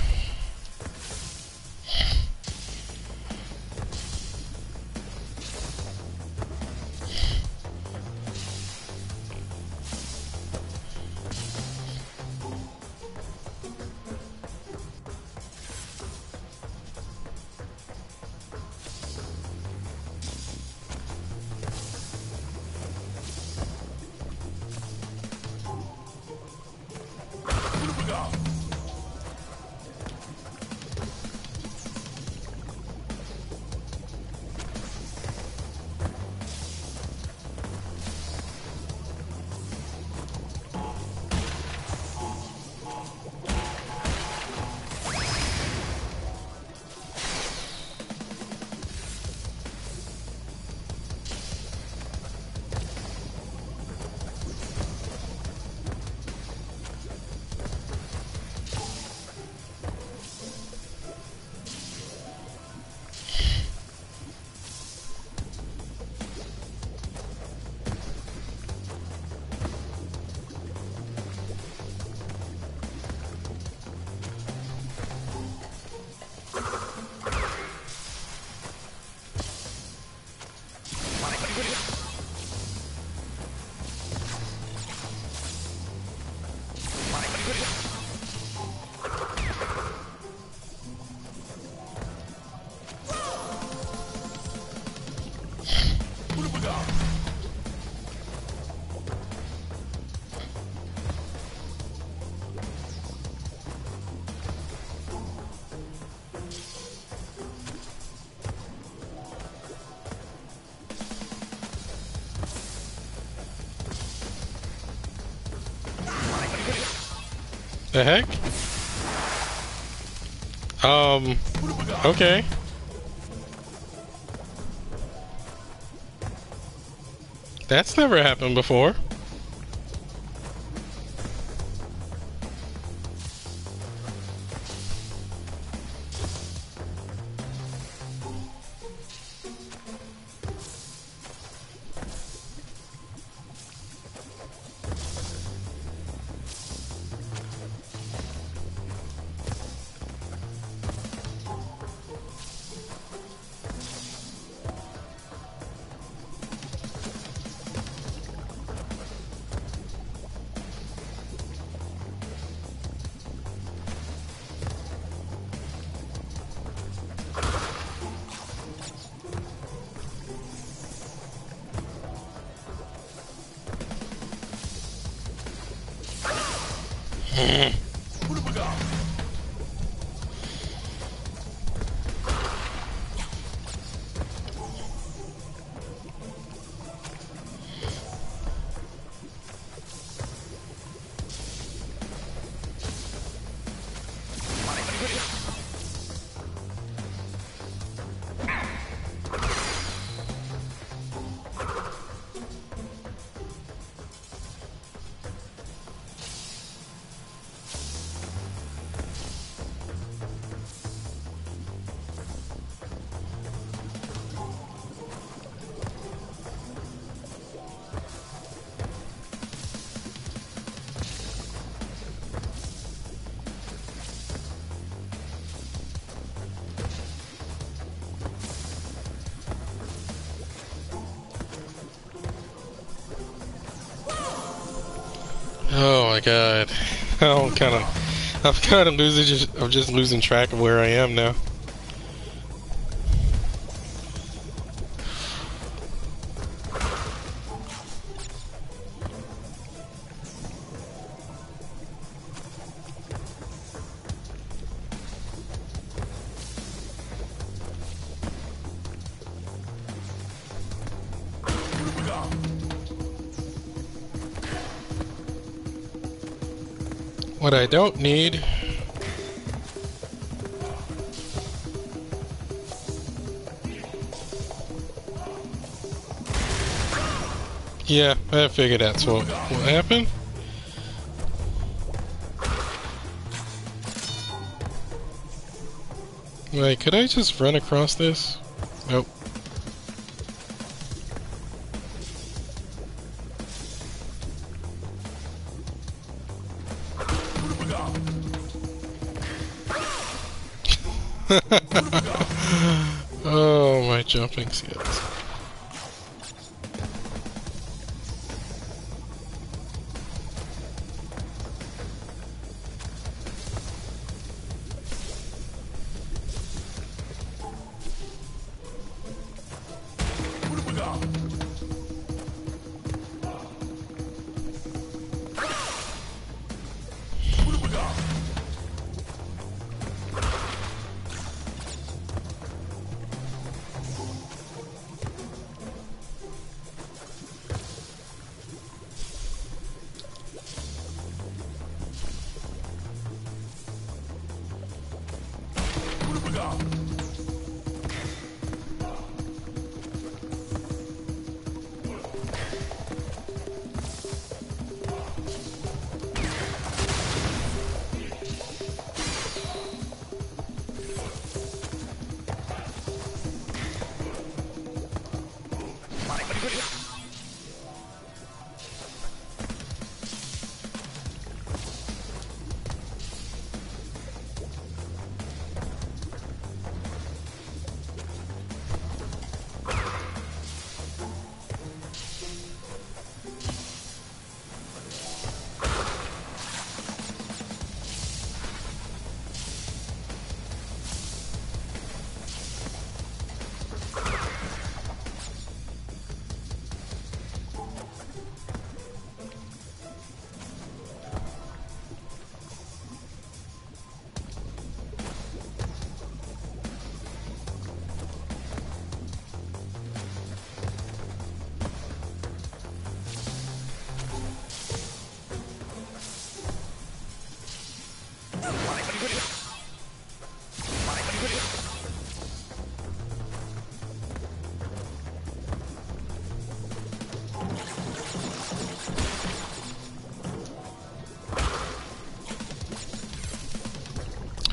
The heck? Um, okay. That's never happened before. Oh my god. I'm kind of, I'm kind of losing, just, I'm just losing track of where I am now. What I don't need. Yeah, I figured that's what what happened. Wait, could I just run across this? Nope. Oh, my jumping skills.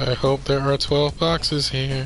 I hope there are twelve boxes here.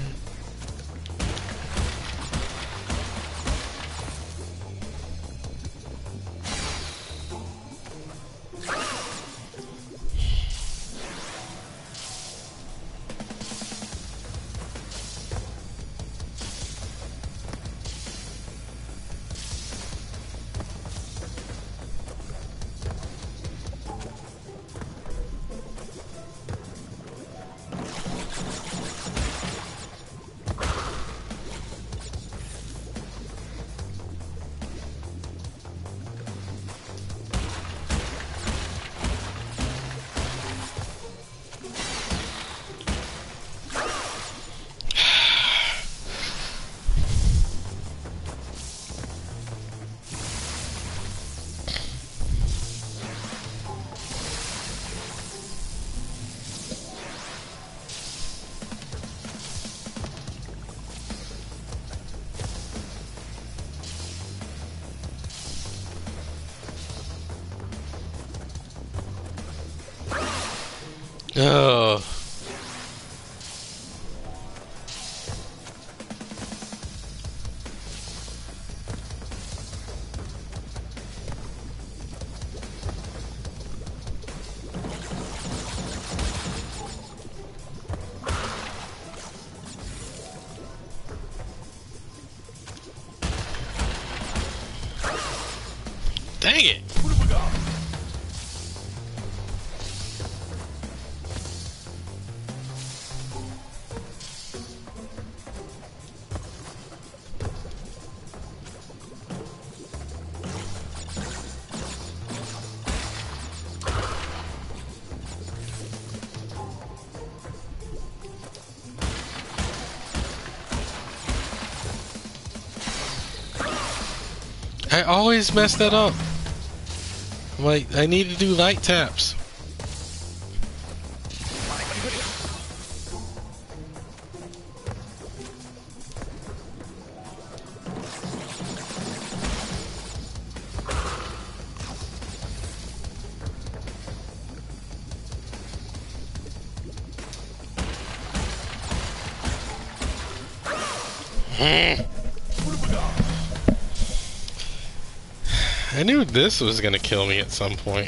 Oh. Dang it. I always mess that up. I'm like, I need to do light taps. I knew this was gonna kill me at some point.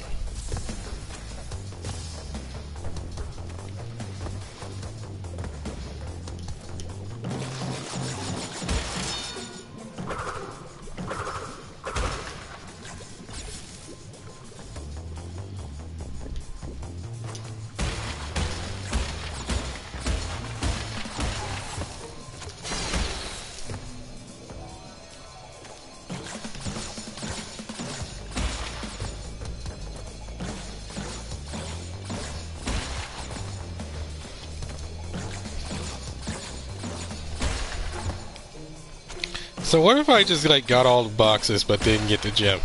So what if I just like got all the boxes but didn't get the gem?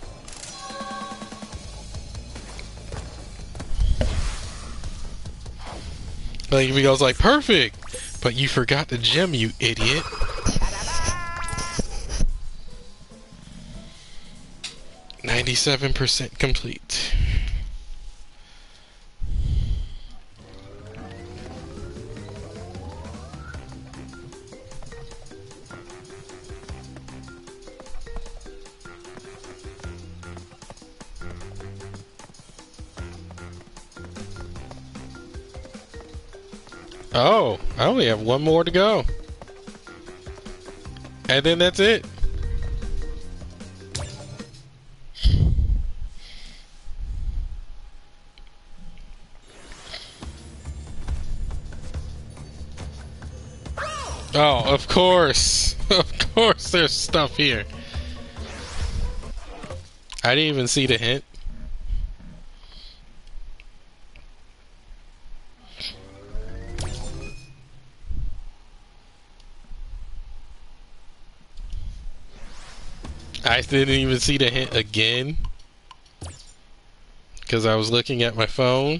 Like if he goes like, perfect, but you forgot the gem, you idiot. ninety-seven percent complete. Oh, I only have one more to go. And then that's it. Oh, of course. Of course there's stuff here. I didn't even see the hint. I didn't even see the hint again because I was looking at my phone.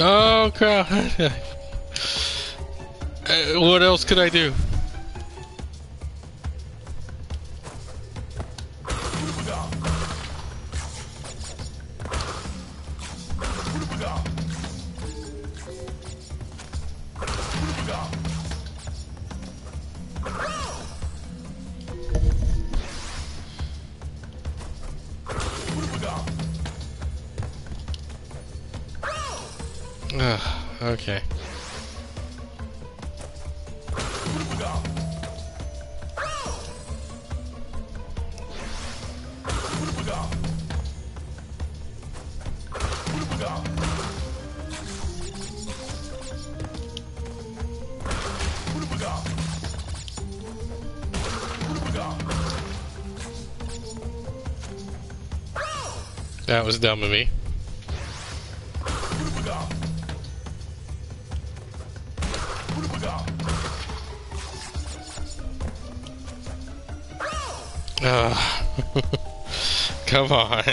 Oh crap! uh, what else could I do? Ugh, okay. That was dumb of me. Ugh. Come on.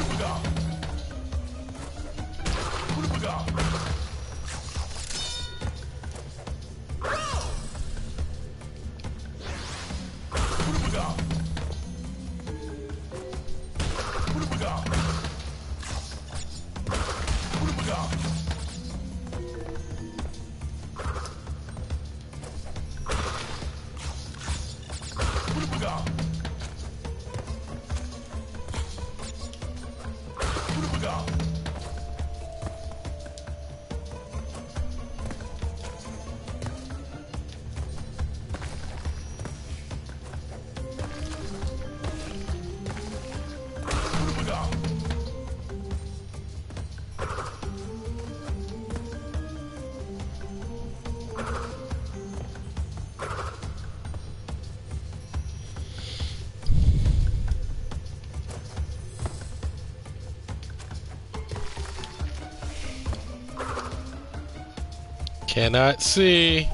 Cannot see.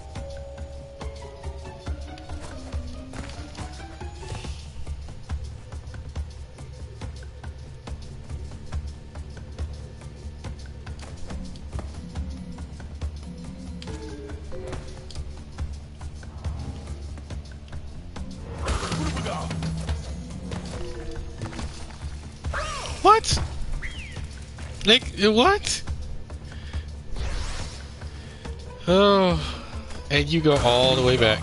What? Like, what? Oh, and you go all the way back.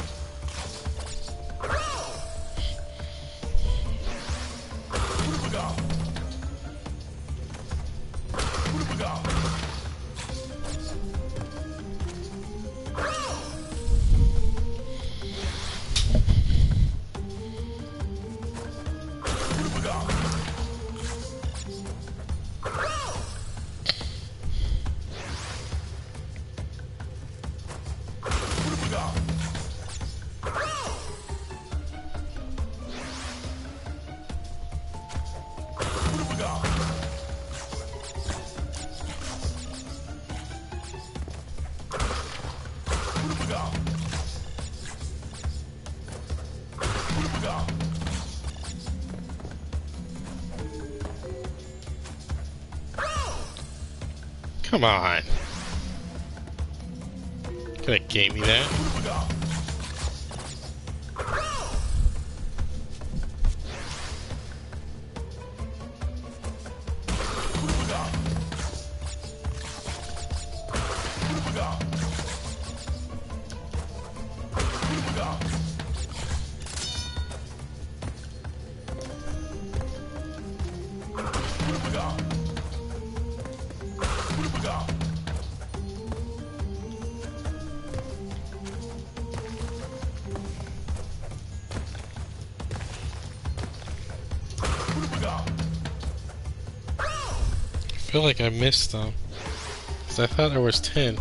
Come on. Could have gave me that. I feel like I missed them. Because I thought there was ten.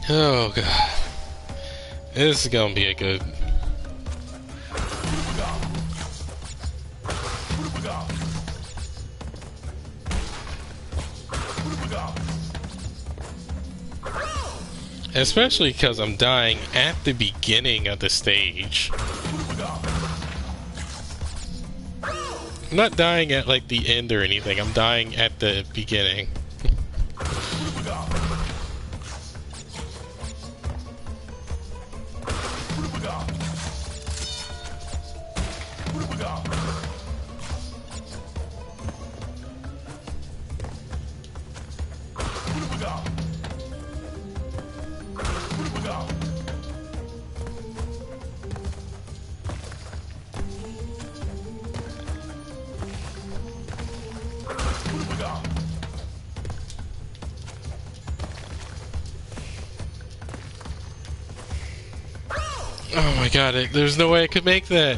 Oh god. This is gonna be a good. Especially because I'm dying at the beginning of the stage. I'm not dying at like the end or anything, I'm dying at the beginning. Oh my god, it, there's no way I could make that.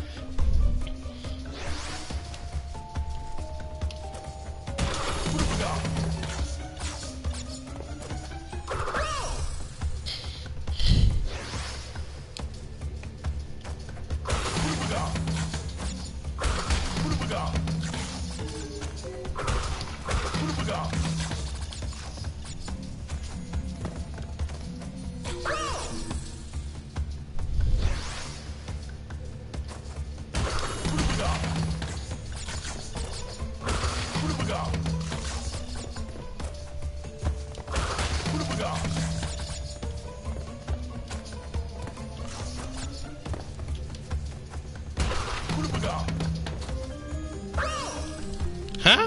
Huh?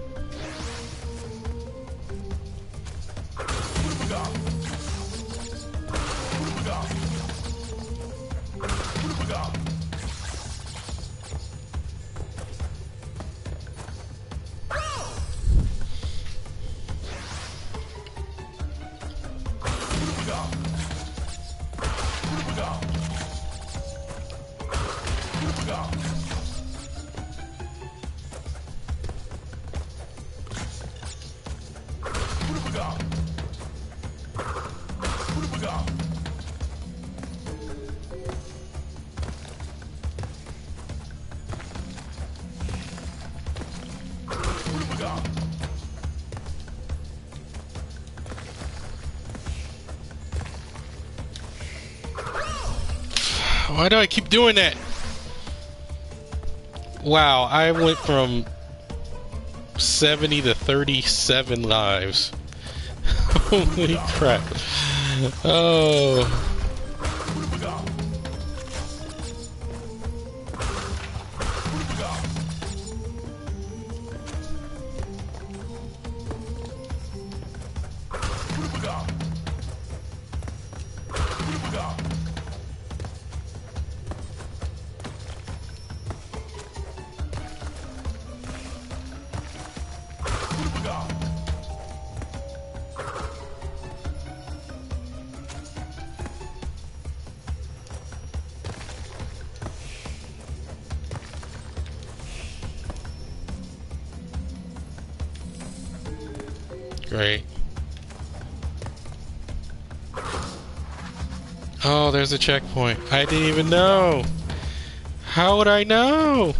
Why do I keep doing that? Wow, I went from seventy to thirty-seven lives. Holy crap. Oh. Great. Oh, there's a checkpoint. I didn't even know. How would I know?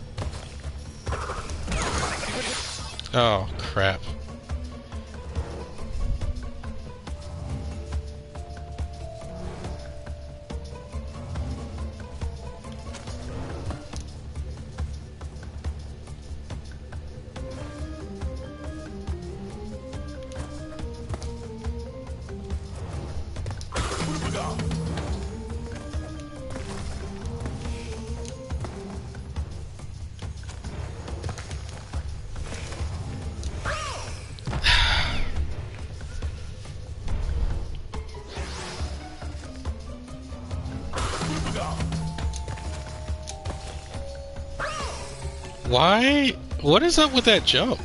Oh, crap. Why? What is up with that jump?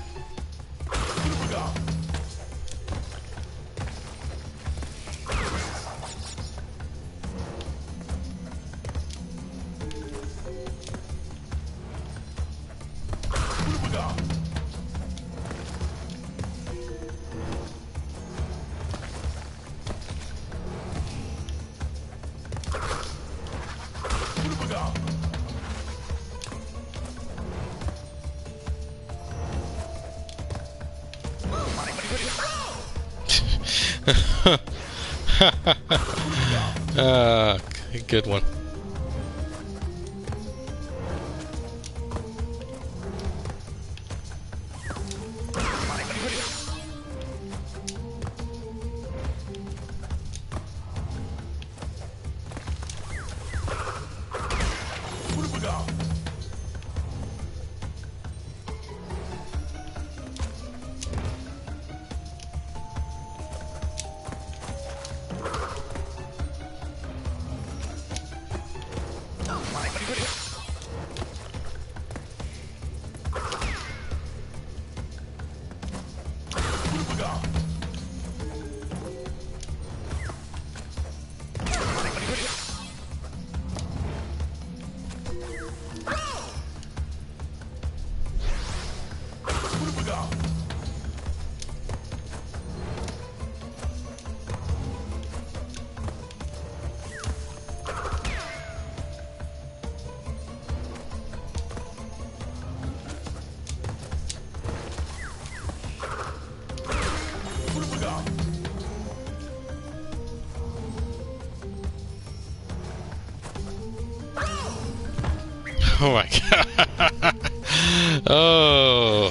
uh, good one. Oh my god. Oh.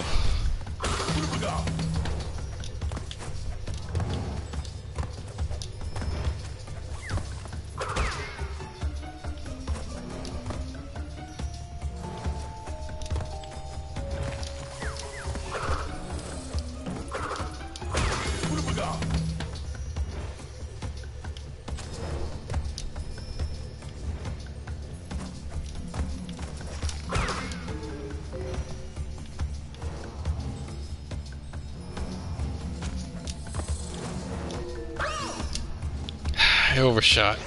I overshot.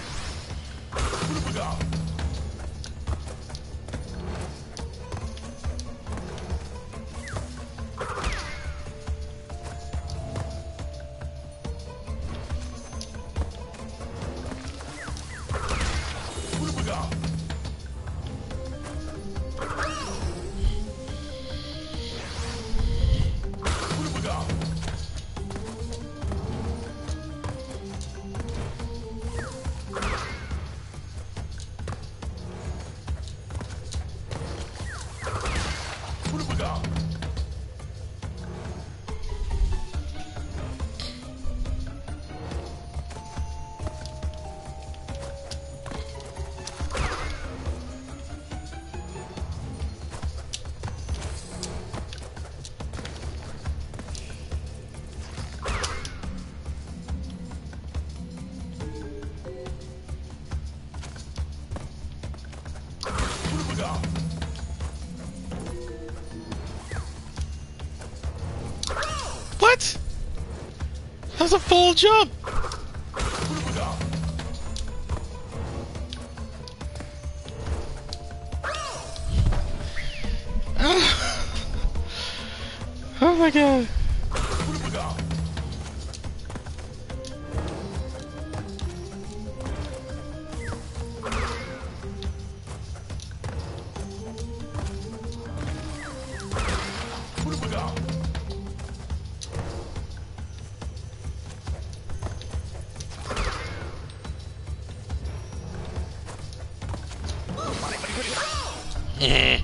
What? That was a full jump! Oh my god. Mm.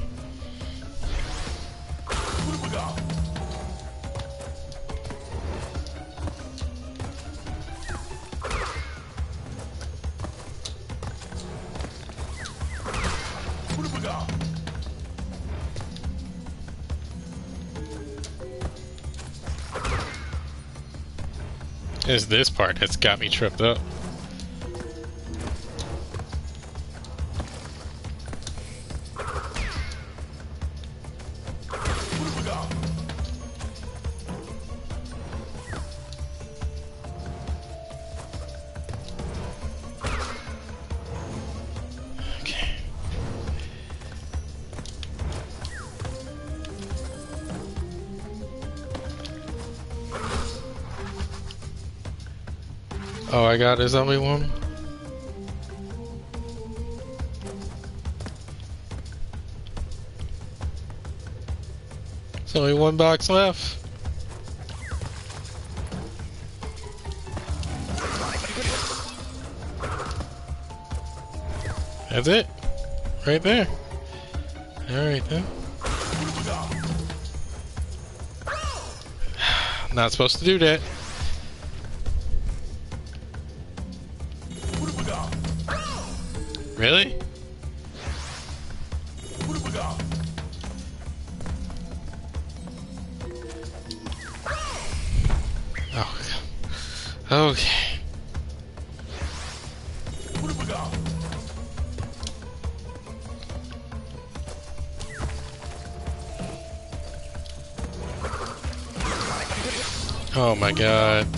It's this part that's got me tripped up. Okay. Oh, I got a zombie woman. There's only one box left. That's it. Right there. Alright then. Not supposed to do that. Really? Oh. Okay. Oh my god.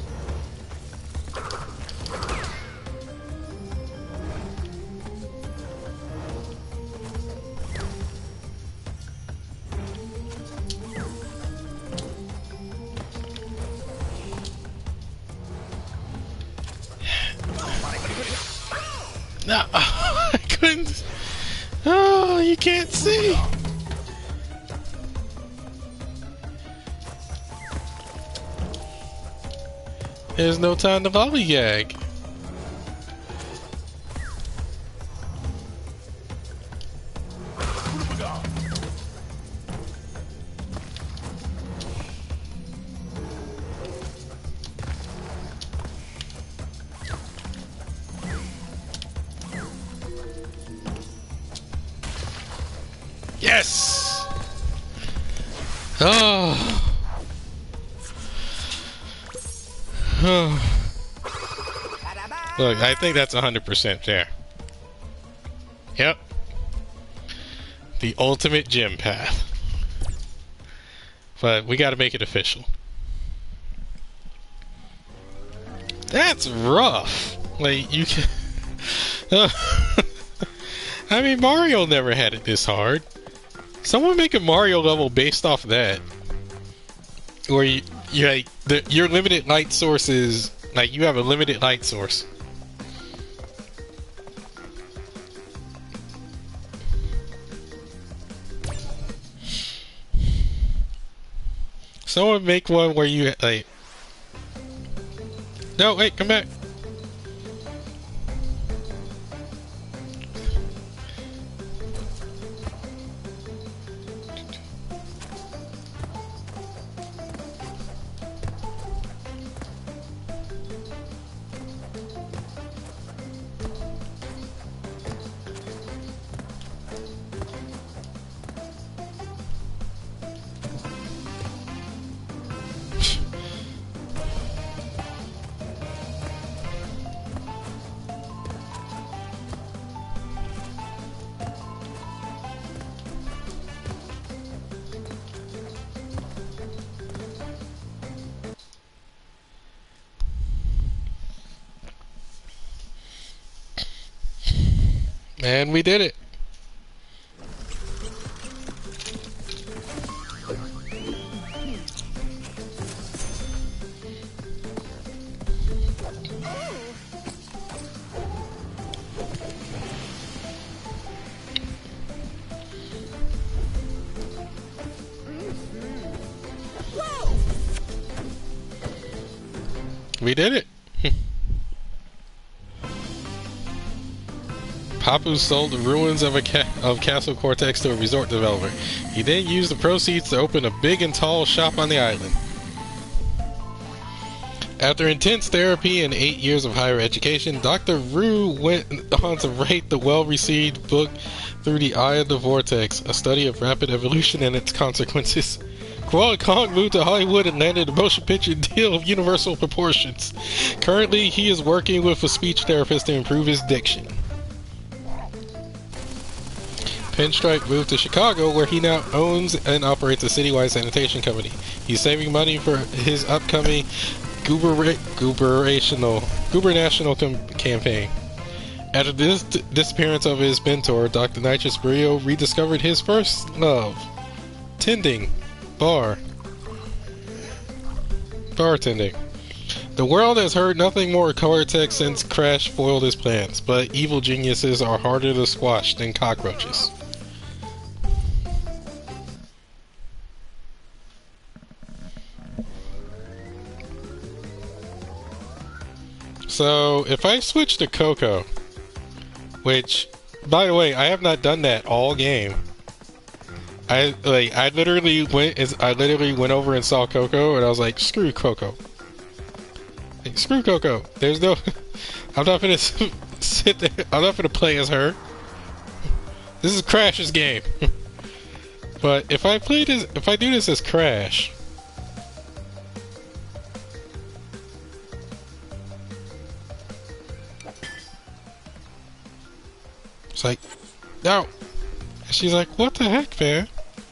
No, I couldn't. Oh, you can't see. There's no time to lollygag. Yes! Oh. Oh. Look, I think that's one hundred percent fair. Yep. The ultimate gym path. But we gotta make it official. That's rough. Like, you can... I mean, Mario never had it this hard. Someone make a Mario level based off of that. Where you, you're like, the, your limited light source is, like, you have a limited light source. Someone make one where you, like... No, wait, come back. And we did it. We did it. Papu sold the ruins of a ca of Castle Cortex to a resort developer. He then used the proceeds to open a big and tall shop on the island. After intense therapy and eight years of higher education, Doctor Rue went on to write the well-received book Through the Eye of the Vortex, a study of rapid evolution and its consequences. Koala Kong moved to Hollywood and landed a motion picture deal of universal proportions. Currently, he is working with a speech therapist to improve his diction. Pinstripe moved to Chicago, where he now owns and operates a citywide sanitation company. He's saving money for his upcoming Goober Gubernational Gubernational campaign. After this disappearance of his mentor, Doctor Nitrous Brio rediscovered his first love, tending bar bartending. The world has heard nothing more of Cortex since Crash foiled his plans, but evil geniuses are harder to squash than cockroaches. So, if I switch to Coco, which By the way, I have not done that all game. I like I literally went as I literally went over and saw Coco and I was like, screw Coco. Like, screw Coco. There's no I'm not gonna sit there. I'm not gonna play as her. This is Crash's game. But if I play this, if I do this as Crash, it's like, no. And she's like, what the heck, man?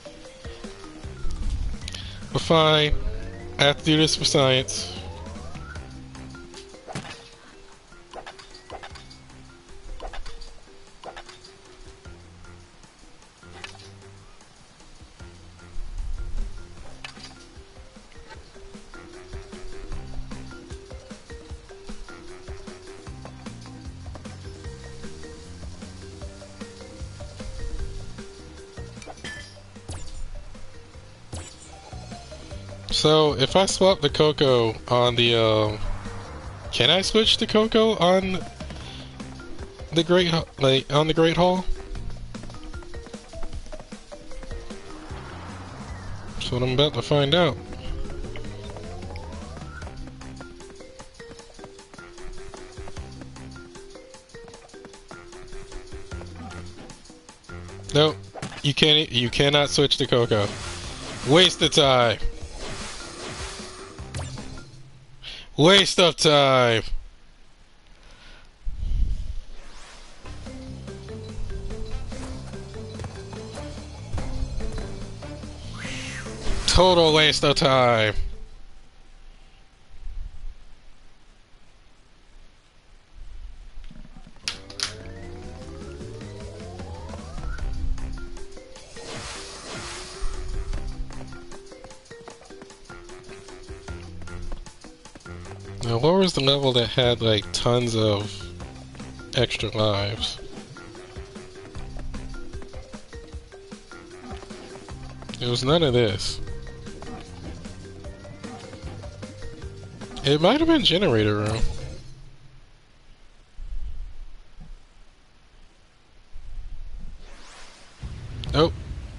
But fine. I have to do this for science. So, if I swap the Coco on the, uh... can I switch the Coco on the Great, like, on the Great Hall? That's what I'm about to find out. Nope. You can't, you cannot switch to Coco. Waste of time. Waste of time. Total waste of time. Now, what was the level that had like tons of extra lives? It was none of this. It might have been generator room. Nope.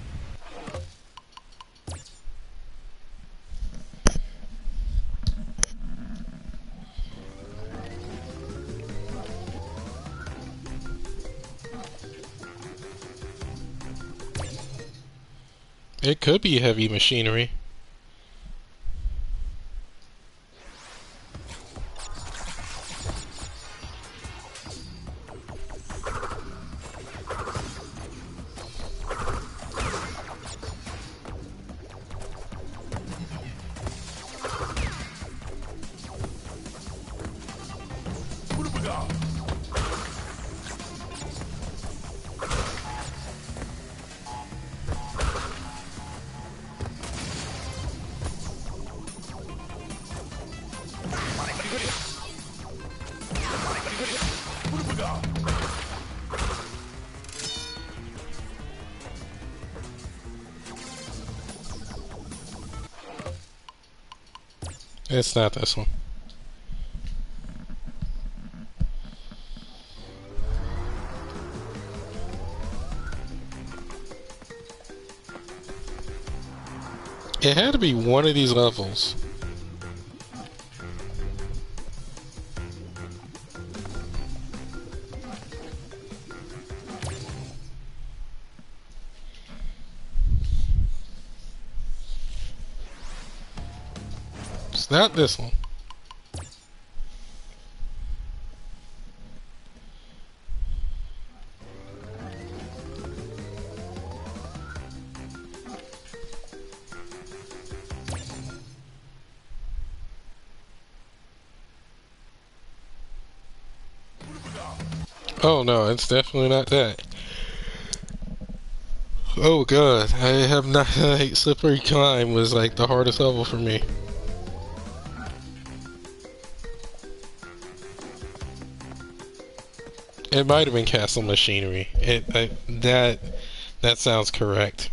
It could be heavy machinery. It's not this one. It had to be one of these levels. It's not this one. Oh no, it's definitely not that. Oh god, I have not, like, Slippery Climb was like the hardest level for me. It might have been Castle Machinery. It I, that that sounds correct.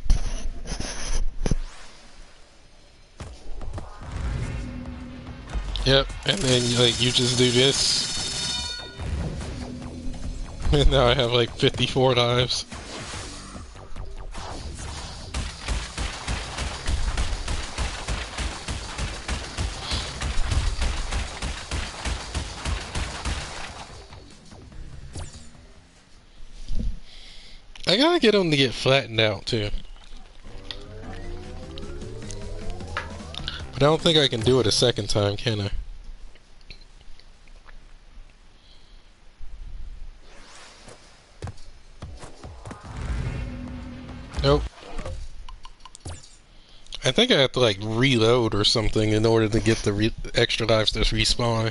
Yep, and then like you just do this. And now I have like fifty-four lives. I gotta get them to get flattened out too. But I don't think I can do it a second time, can I? Nope. I think I have to like reload or something in order to get the re extra lives to respawn.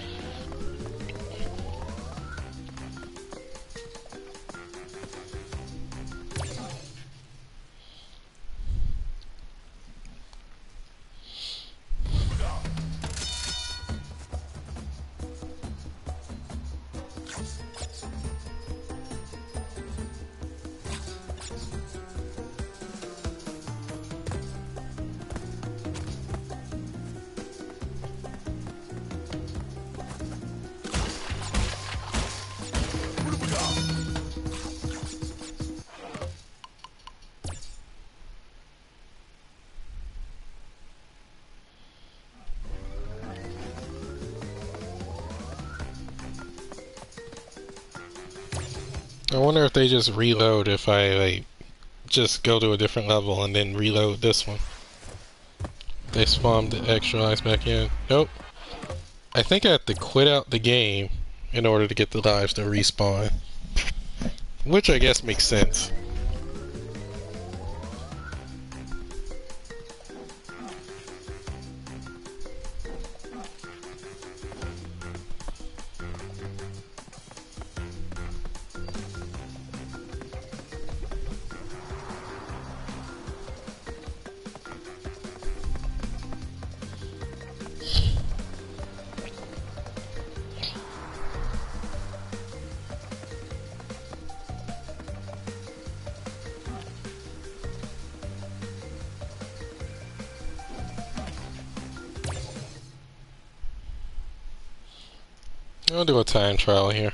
I wonder if they just reload if I like just go to a different level and then reload this one. They spawn the extra lives back in. Nope. I think I have to quit out the game in order to get the lives to respawn. Which I guess makes sense. I'll do a time trial here.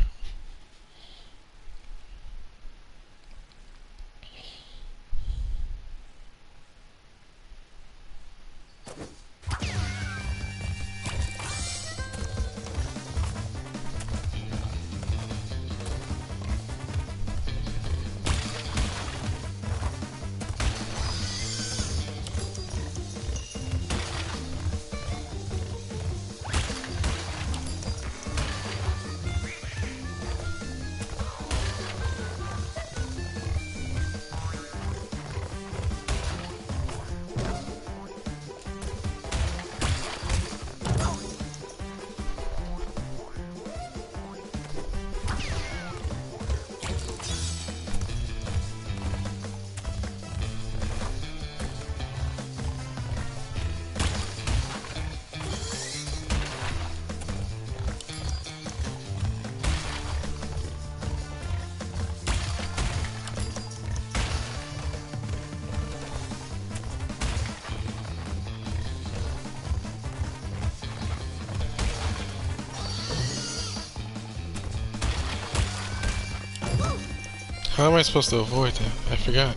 How am I supposed to avoid that? I forgot.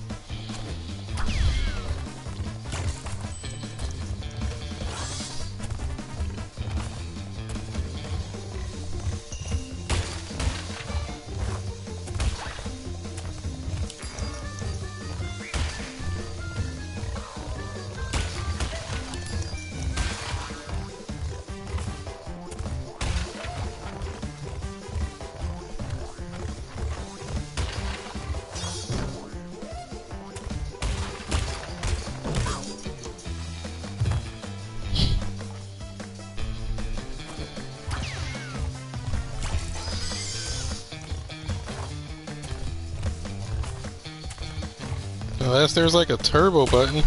Unless there's like a turbo button.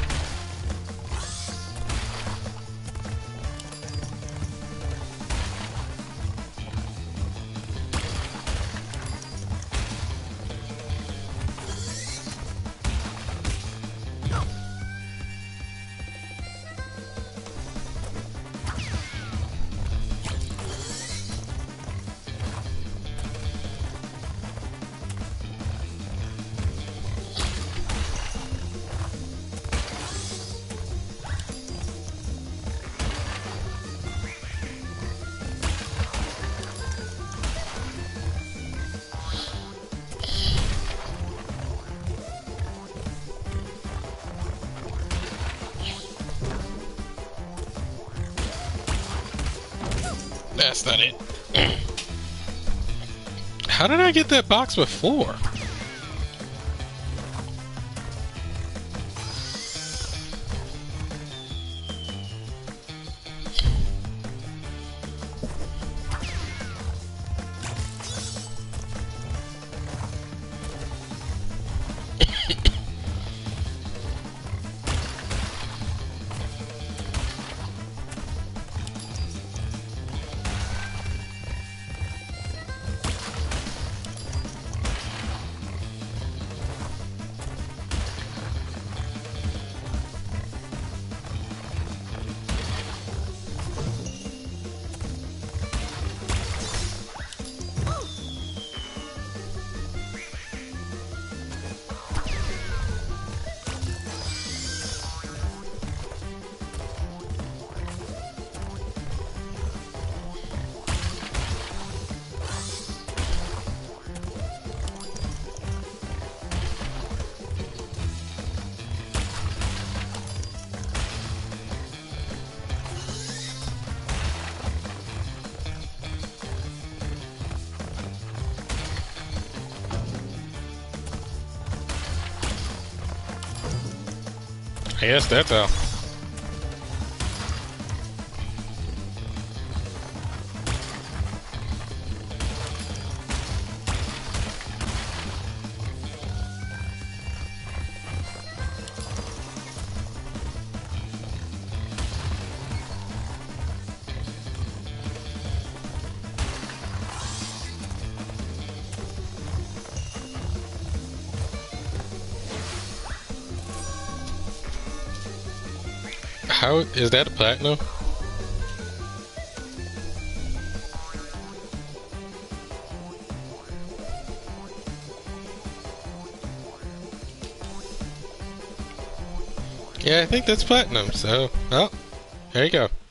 That's not it. How did I get that box before? I guess that's how. How is that a platinum? Yeah, I think that's platinum, so, oh, there you go.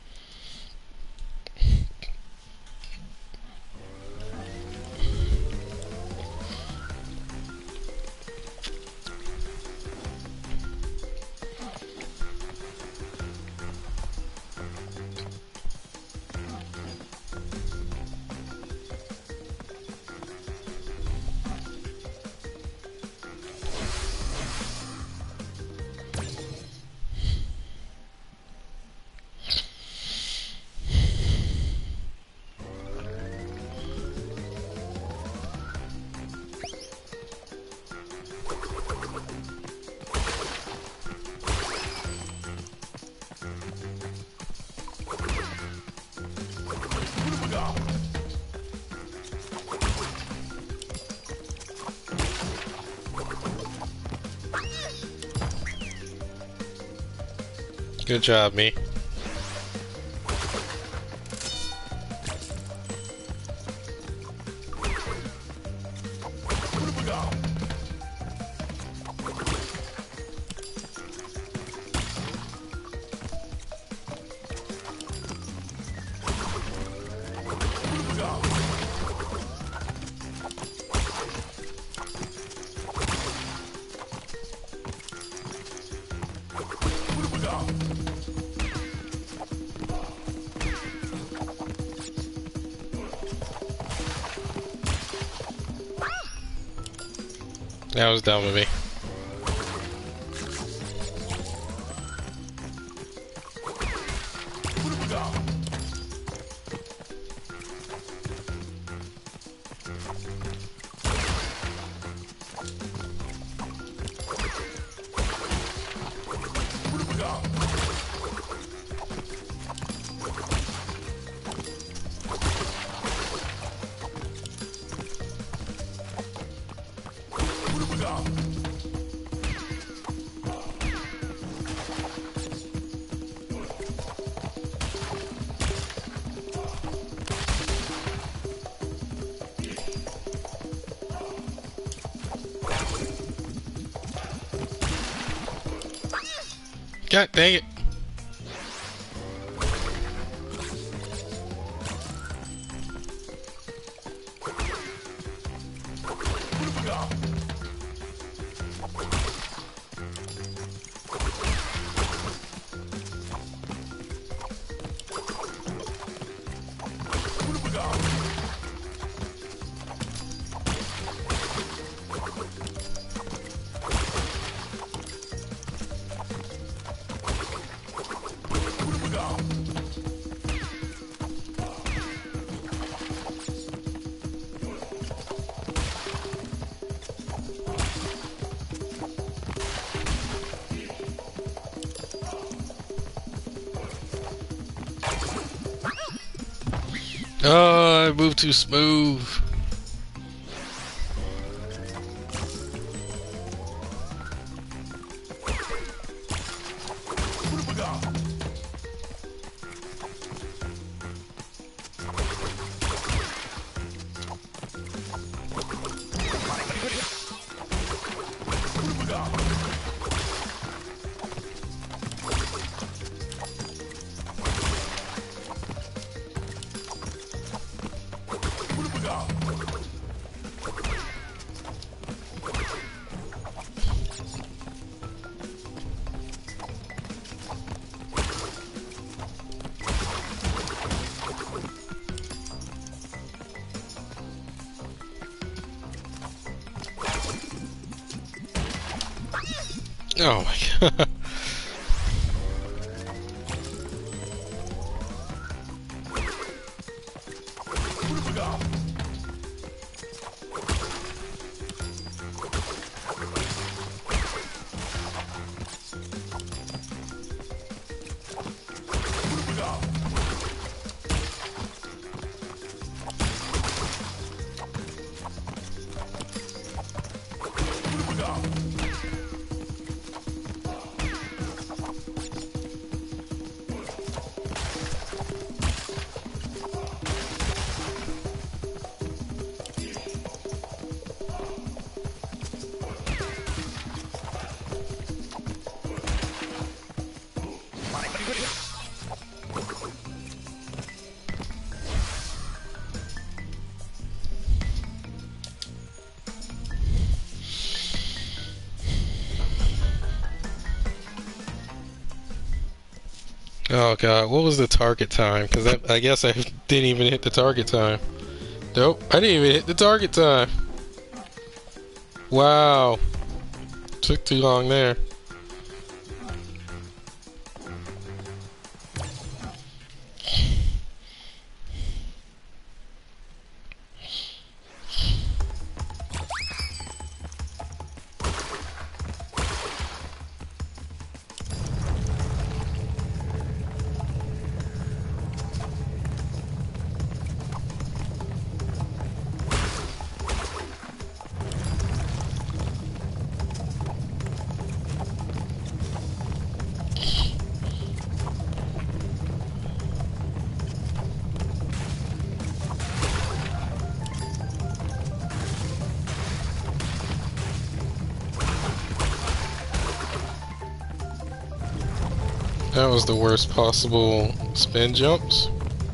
Good job, me. That was dumb of me. God dang it. Oh, I moved too smooth. Oh my god. Oh god, what was the target time? Because I, I guess I didn't even hit the target time. Nope, I didn't even hit the target time. Wow. Took too long there. That was the worst possible spin jumps.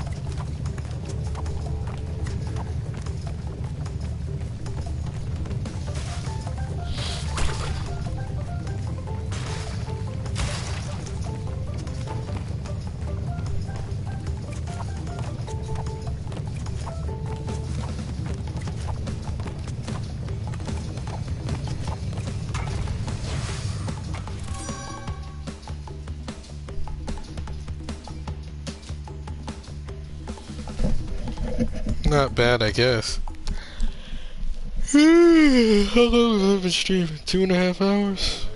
Not bad, I guess. How long have I been streaming? Two and a half hours?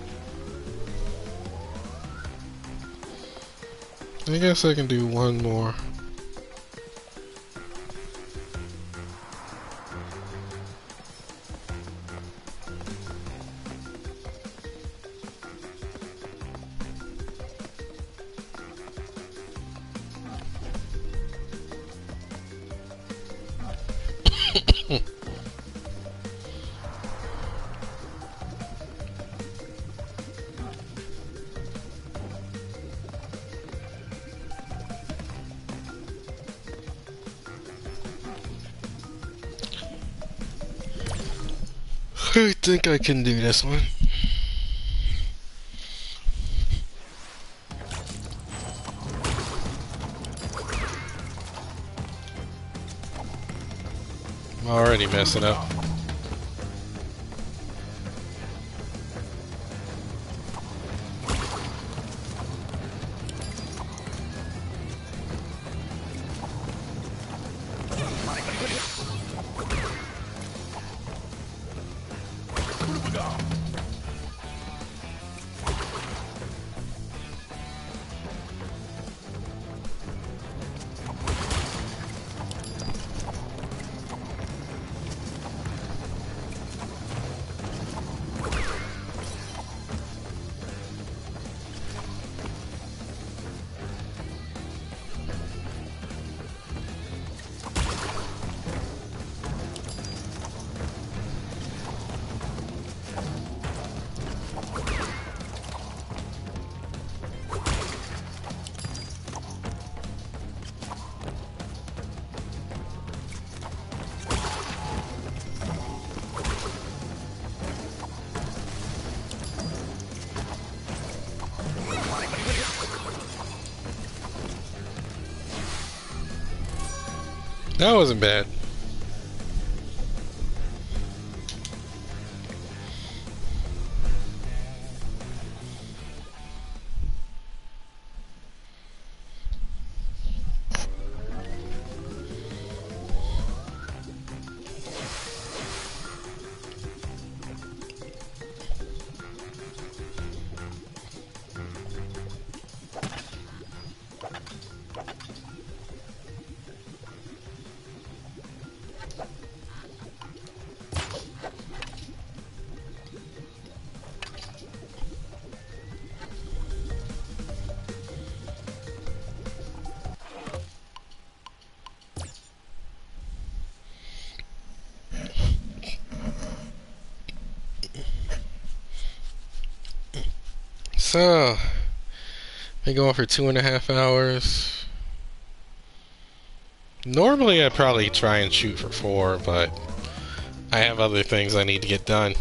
I guess I can do one more. I think I can do this one. I'm already messing up. That wasn't bad. So, been going for two and a half hours. Normally I'd probably try and shoot for four, but I have other things I need to get done.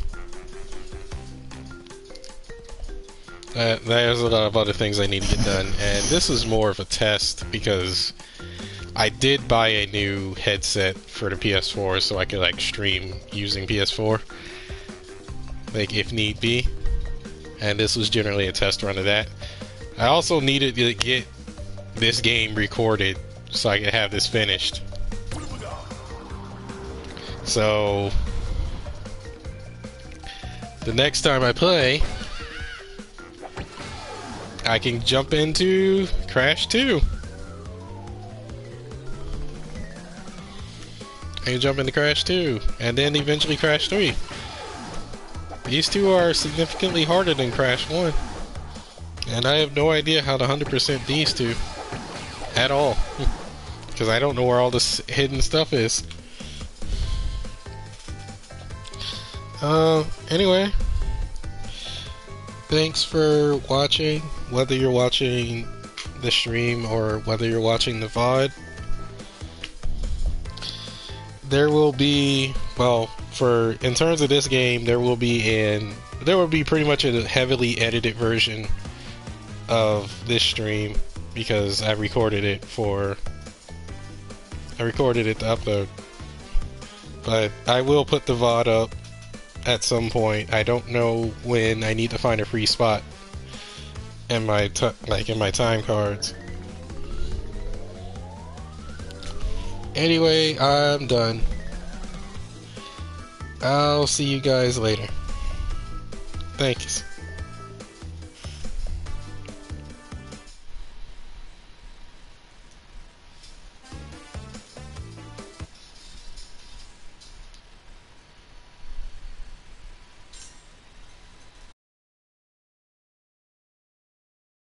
Uh, there's a lot of other things I need to get done, and this is more of a test because I did buy a new headset for the P S four so I could like stream using P S four, like if need be. And this was generally a test run of that. I also needed to get this game recorded so I could have this finished. So the next time I play, I can jump into Crash two. I can jump into Crash two, and then eventually Crash three. These two are significantly harder than Crash one. And I have no idea how to one hundred percent these two. At all. Because I don't know where all this hidden stuff is. Uh, anyway. Thanks for watching. Whether you're watching the stream or whether you're watching the V O D. There will be, well, for in terms of this game, there will be in there will be pretty much a heavily edited version of this stream because I recorded it for I recorded it to upload. But I will put the V O D up at some point. I don't know when. I need to find a free spot in my t like in my time cards. Anyway, I'm done. I'll see you guys later. Thanks.